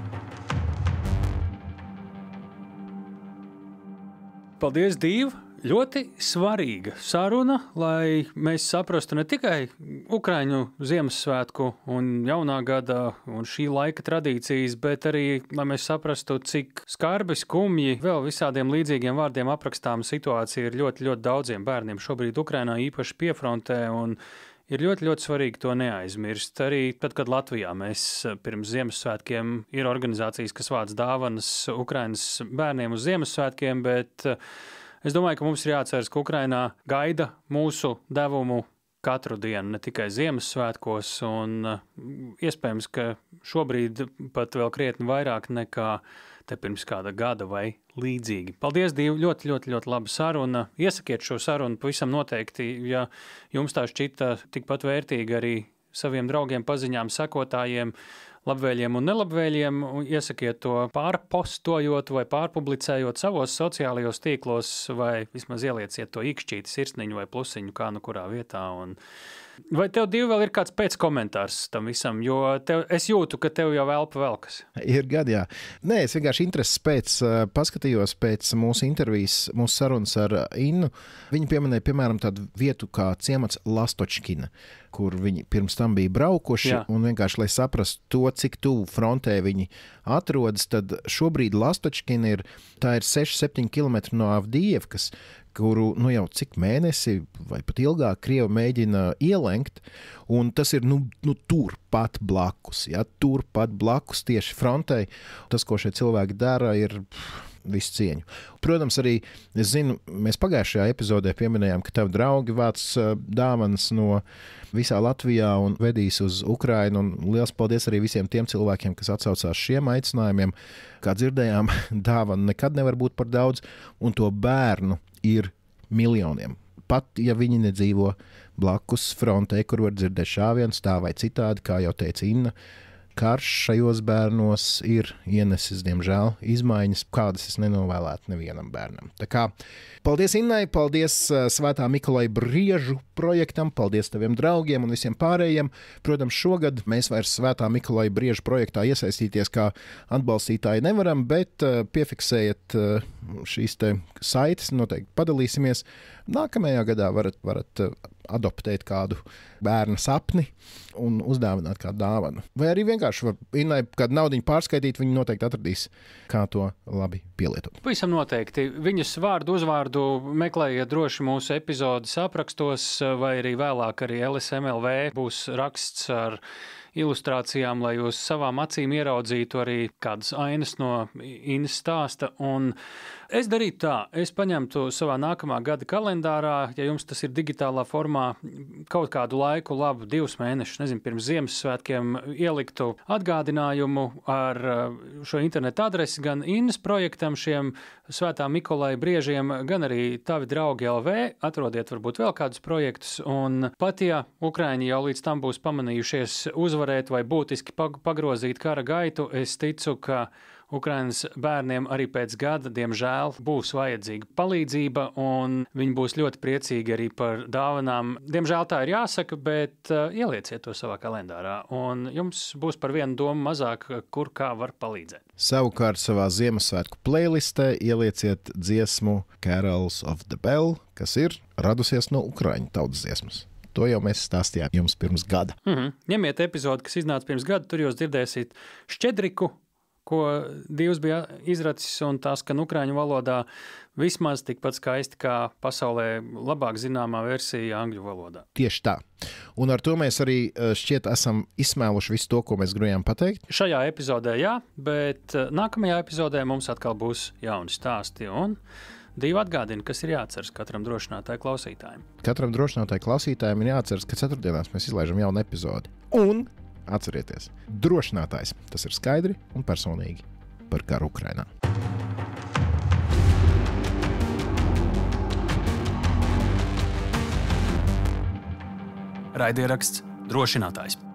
Paldies, Dīva! Ļoti svarīga saruna, lai mēs saprastu ne tikai Ukraiņu Ziemassvētku un jaunā gada un šī laika tradīcijas, bet arī, lai mēs saprastu, cik skarbi, skumji, vēl visādiem līdzīgiem vārdiem aprakstām situācija ir ļoti, ļoti daudziem bērniem šobrīd Ukrainā, īpaši piefrontē, un ir ļoti, ļoti svarīgi to neaizmirst. Arī tad, kad Latvijā mēs pirms Ziemassvētkiem ir organizācijas, kas vāc dāvanas Ukrainas bērniem uz Ziemassvētkiem, bet es domāju, ka mums ir jāatceras, ka Ukrainā gaida mūsu devumu katru dienu, ne tikai Ziemassvētkos, un iespējams, ka šobrīd pat vēl krietni vairāk nekā te pirms kāda gada vai līdzīgi. Paldies, Dīva, ļoti, ļoti, ļoti laba saruna. Iesakiet šo sarunu pavisam noteikti, ja jums tā šķita tikpat vērtīga arī saviem draugiem, paziņām, sekotājiem, labvēļiem un nelabvēļiem, iesakiet to pārpostojot vai pārpublicējot savos sociālajos tīklos, vai vismaz ielieciet to ikšķīti, sirsniņu vai plusiņu, kā nu kurā vietā. Un vai tev, Dīva, vēl ir kāds pēckomentārs tam visam, jo tev, es jūtu, ka tev jau elpa velkas. Ir gadi, jā. Nē, es vienkārši intereses pēc paskatījos pēc mūsu intervijas, mūsu sarunas ar Innu. Viņa pieminēja, piemēram, tādu vietu kā ciemats Lastočkina, kur viņi pirms tam bija braukuši, jā. Un vienkārši, lai saprastu to, cik tuvu frontē viņi atrodas, tad šobrīd Lastočkina ir, tā ir seši septiņi kilometri no Avdijevkas, kuru nu jau cik mēnesi vai pat ilgāk Krievi mēģina ielenkt, un tas ir nu, nu tur pat blakus, ja, tur pat blakus tieši frontei. Tas, ko šie cilvēki dara, ir visu cieņu. Protams, arī, es zinu, mēs pagājušajā epizodē pieminējām, ka tavi draugi vāc dāvanas no visā Latvijā un vedīs uz Ukrainu, un liels paldies arī visiem tiem cilvēkiem, kas atsaucās šiem aicinājumiem. Kā dzirdējām, dāvana nekad nevar būt par daudz, un to bērnu ir miljoniem. Pat, ja viņi nedzīvo blakus frontē, kur var dzirdēt šāviens tā vai citādi, kā jau teica Inna, karš šajos bērnos ir ienesis, diemžēl, izmaiņas, kādas es nenovēlētu nevienam bērnam. Tā kā paldies Innai, paldies Svētā Mikolaja briežu projektam, paldies taviem draugiem un visiem pārējiem. Protams, šogad mēs vairs Svētā Mikolaja briežu projektā iesaistīties kā atbalstītāji nevaram, bet piefiksējiet šīs te saites, noteikti padalīsimies. Nākamajā gadā varat, varat adoptēt kādu bērna sapni un uzdāvināt kādu dāvanu. Vai arī vienkārši var Innai kādu naudiņu pārskaitīt, viņi noteikti atradīs, kā to labi pielietot. Pavisam noteikti. Viņas vārdu uzvārdu meklējiet droši mūsu epizodes aprakstos, vai arī vēlāk arī L S M L V būs raksts ar ilustrācijām, lai jūs savām acīm ieraudzītu arī kādas ainas no Innas stāsta. Un es darītu tā, es paņemtu savā nākamā gada kalendārā, ja jums tas ir digitālā formā, kaut kādu laiku, labu divus mēnešus, nezinu, pirms Ziemassvētkiem ieliktu atgādinājumu ar šo internetu adresi gan Innas projektam, šiem Svētā Mikolaja briežiem, gan arī tavi draugi L V, atrodiet varbūt vēl kādus projektus, un pat ja Ukraiņi jau līdz tam būs pamanījušies uzvarēt vai būtiski pagrozīt kara gaitu, es ticu, ka Ukrainas bērniem arī pēc gada, diemžēl, būs vajadzīga palīdzība, un viņi būs ļoti priecīgi arī par dāvanām. Diemžēl tā ir jāsaka, bet uh, ielieciet to savā kalendārā, un jums būs par vienu domu mazāk, kur kā var palīdzēt. Savukārt savā Ziemassvētku playlistē ielieciet dziesmu Carols of the Bell, kas ir radusies no ukraiņu tautas dziesmas. To jau mēs stāstījām jums pirms gada. Mm-hmm. Ņemiet epizodi, kas iznāca pirms gada, tur jūs dzirdēsiet šķedriku, ko Dievs bija izracis, un tās, ka ukraiņu valodā vismaz tikpat skaisti kā pasaulē labāk zināmā versija angļu valodā. Tieši tā. Un ar to mēs arī šķiet esam izsmēluši visu to, ko mēs gribējām pateikt. Šajā epizodē jā, bet nākamajā epizodē mums atkal būs jauni stāsti, un Divi atgādina, kas ir jāatceras katram drošinātāju klausītājiem. Katram drošinātāju klausītājiem ir jāatceras, ka ceturtdienās mēs izlaižam jaunu epizodi. Un atcerieties, drošinātājs tas ir skaidri un personīgi par karu Ukrainā. Raidieraksts Drošinātājs.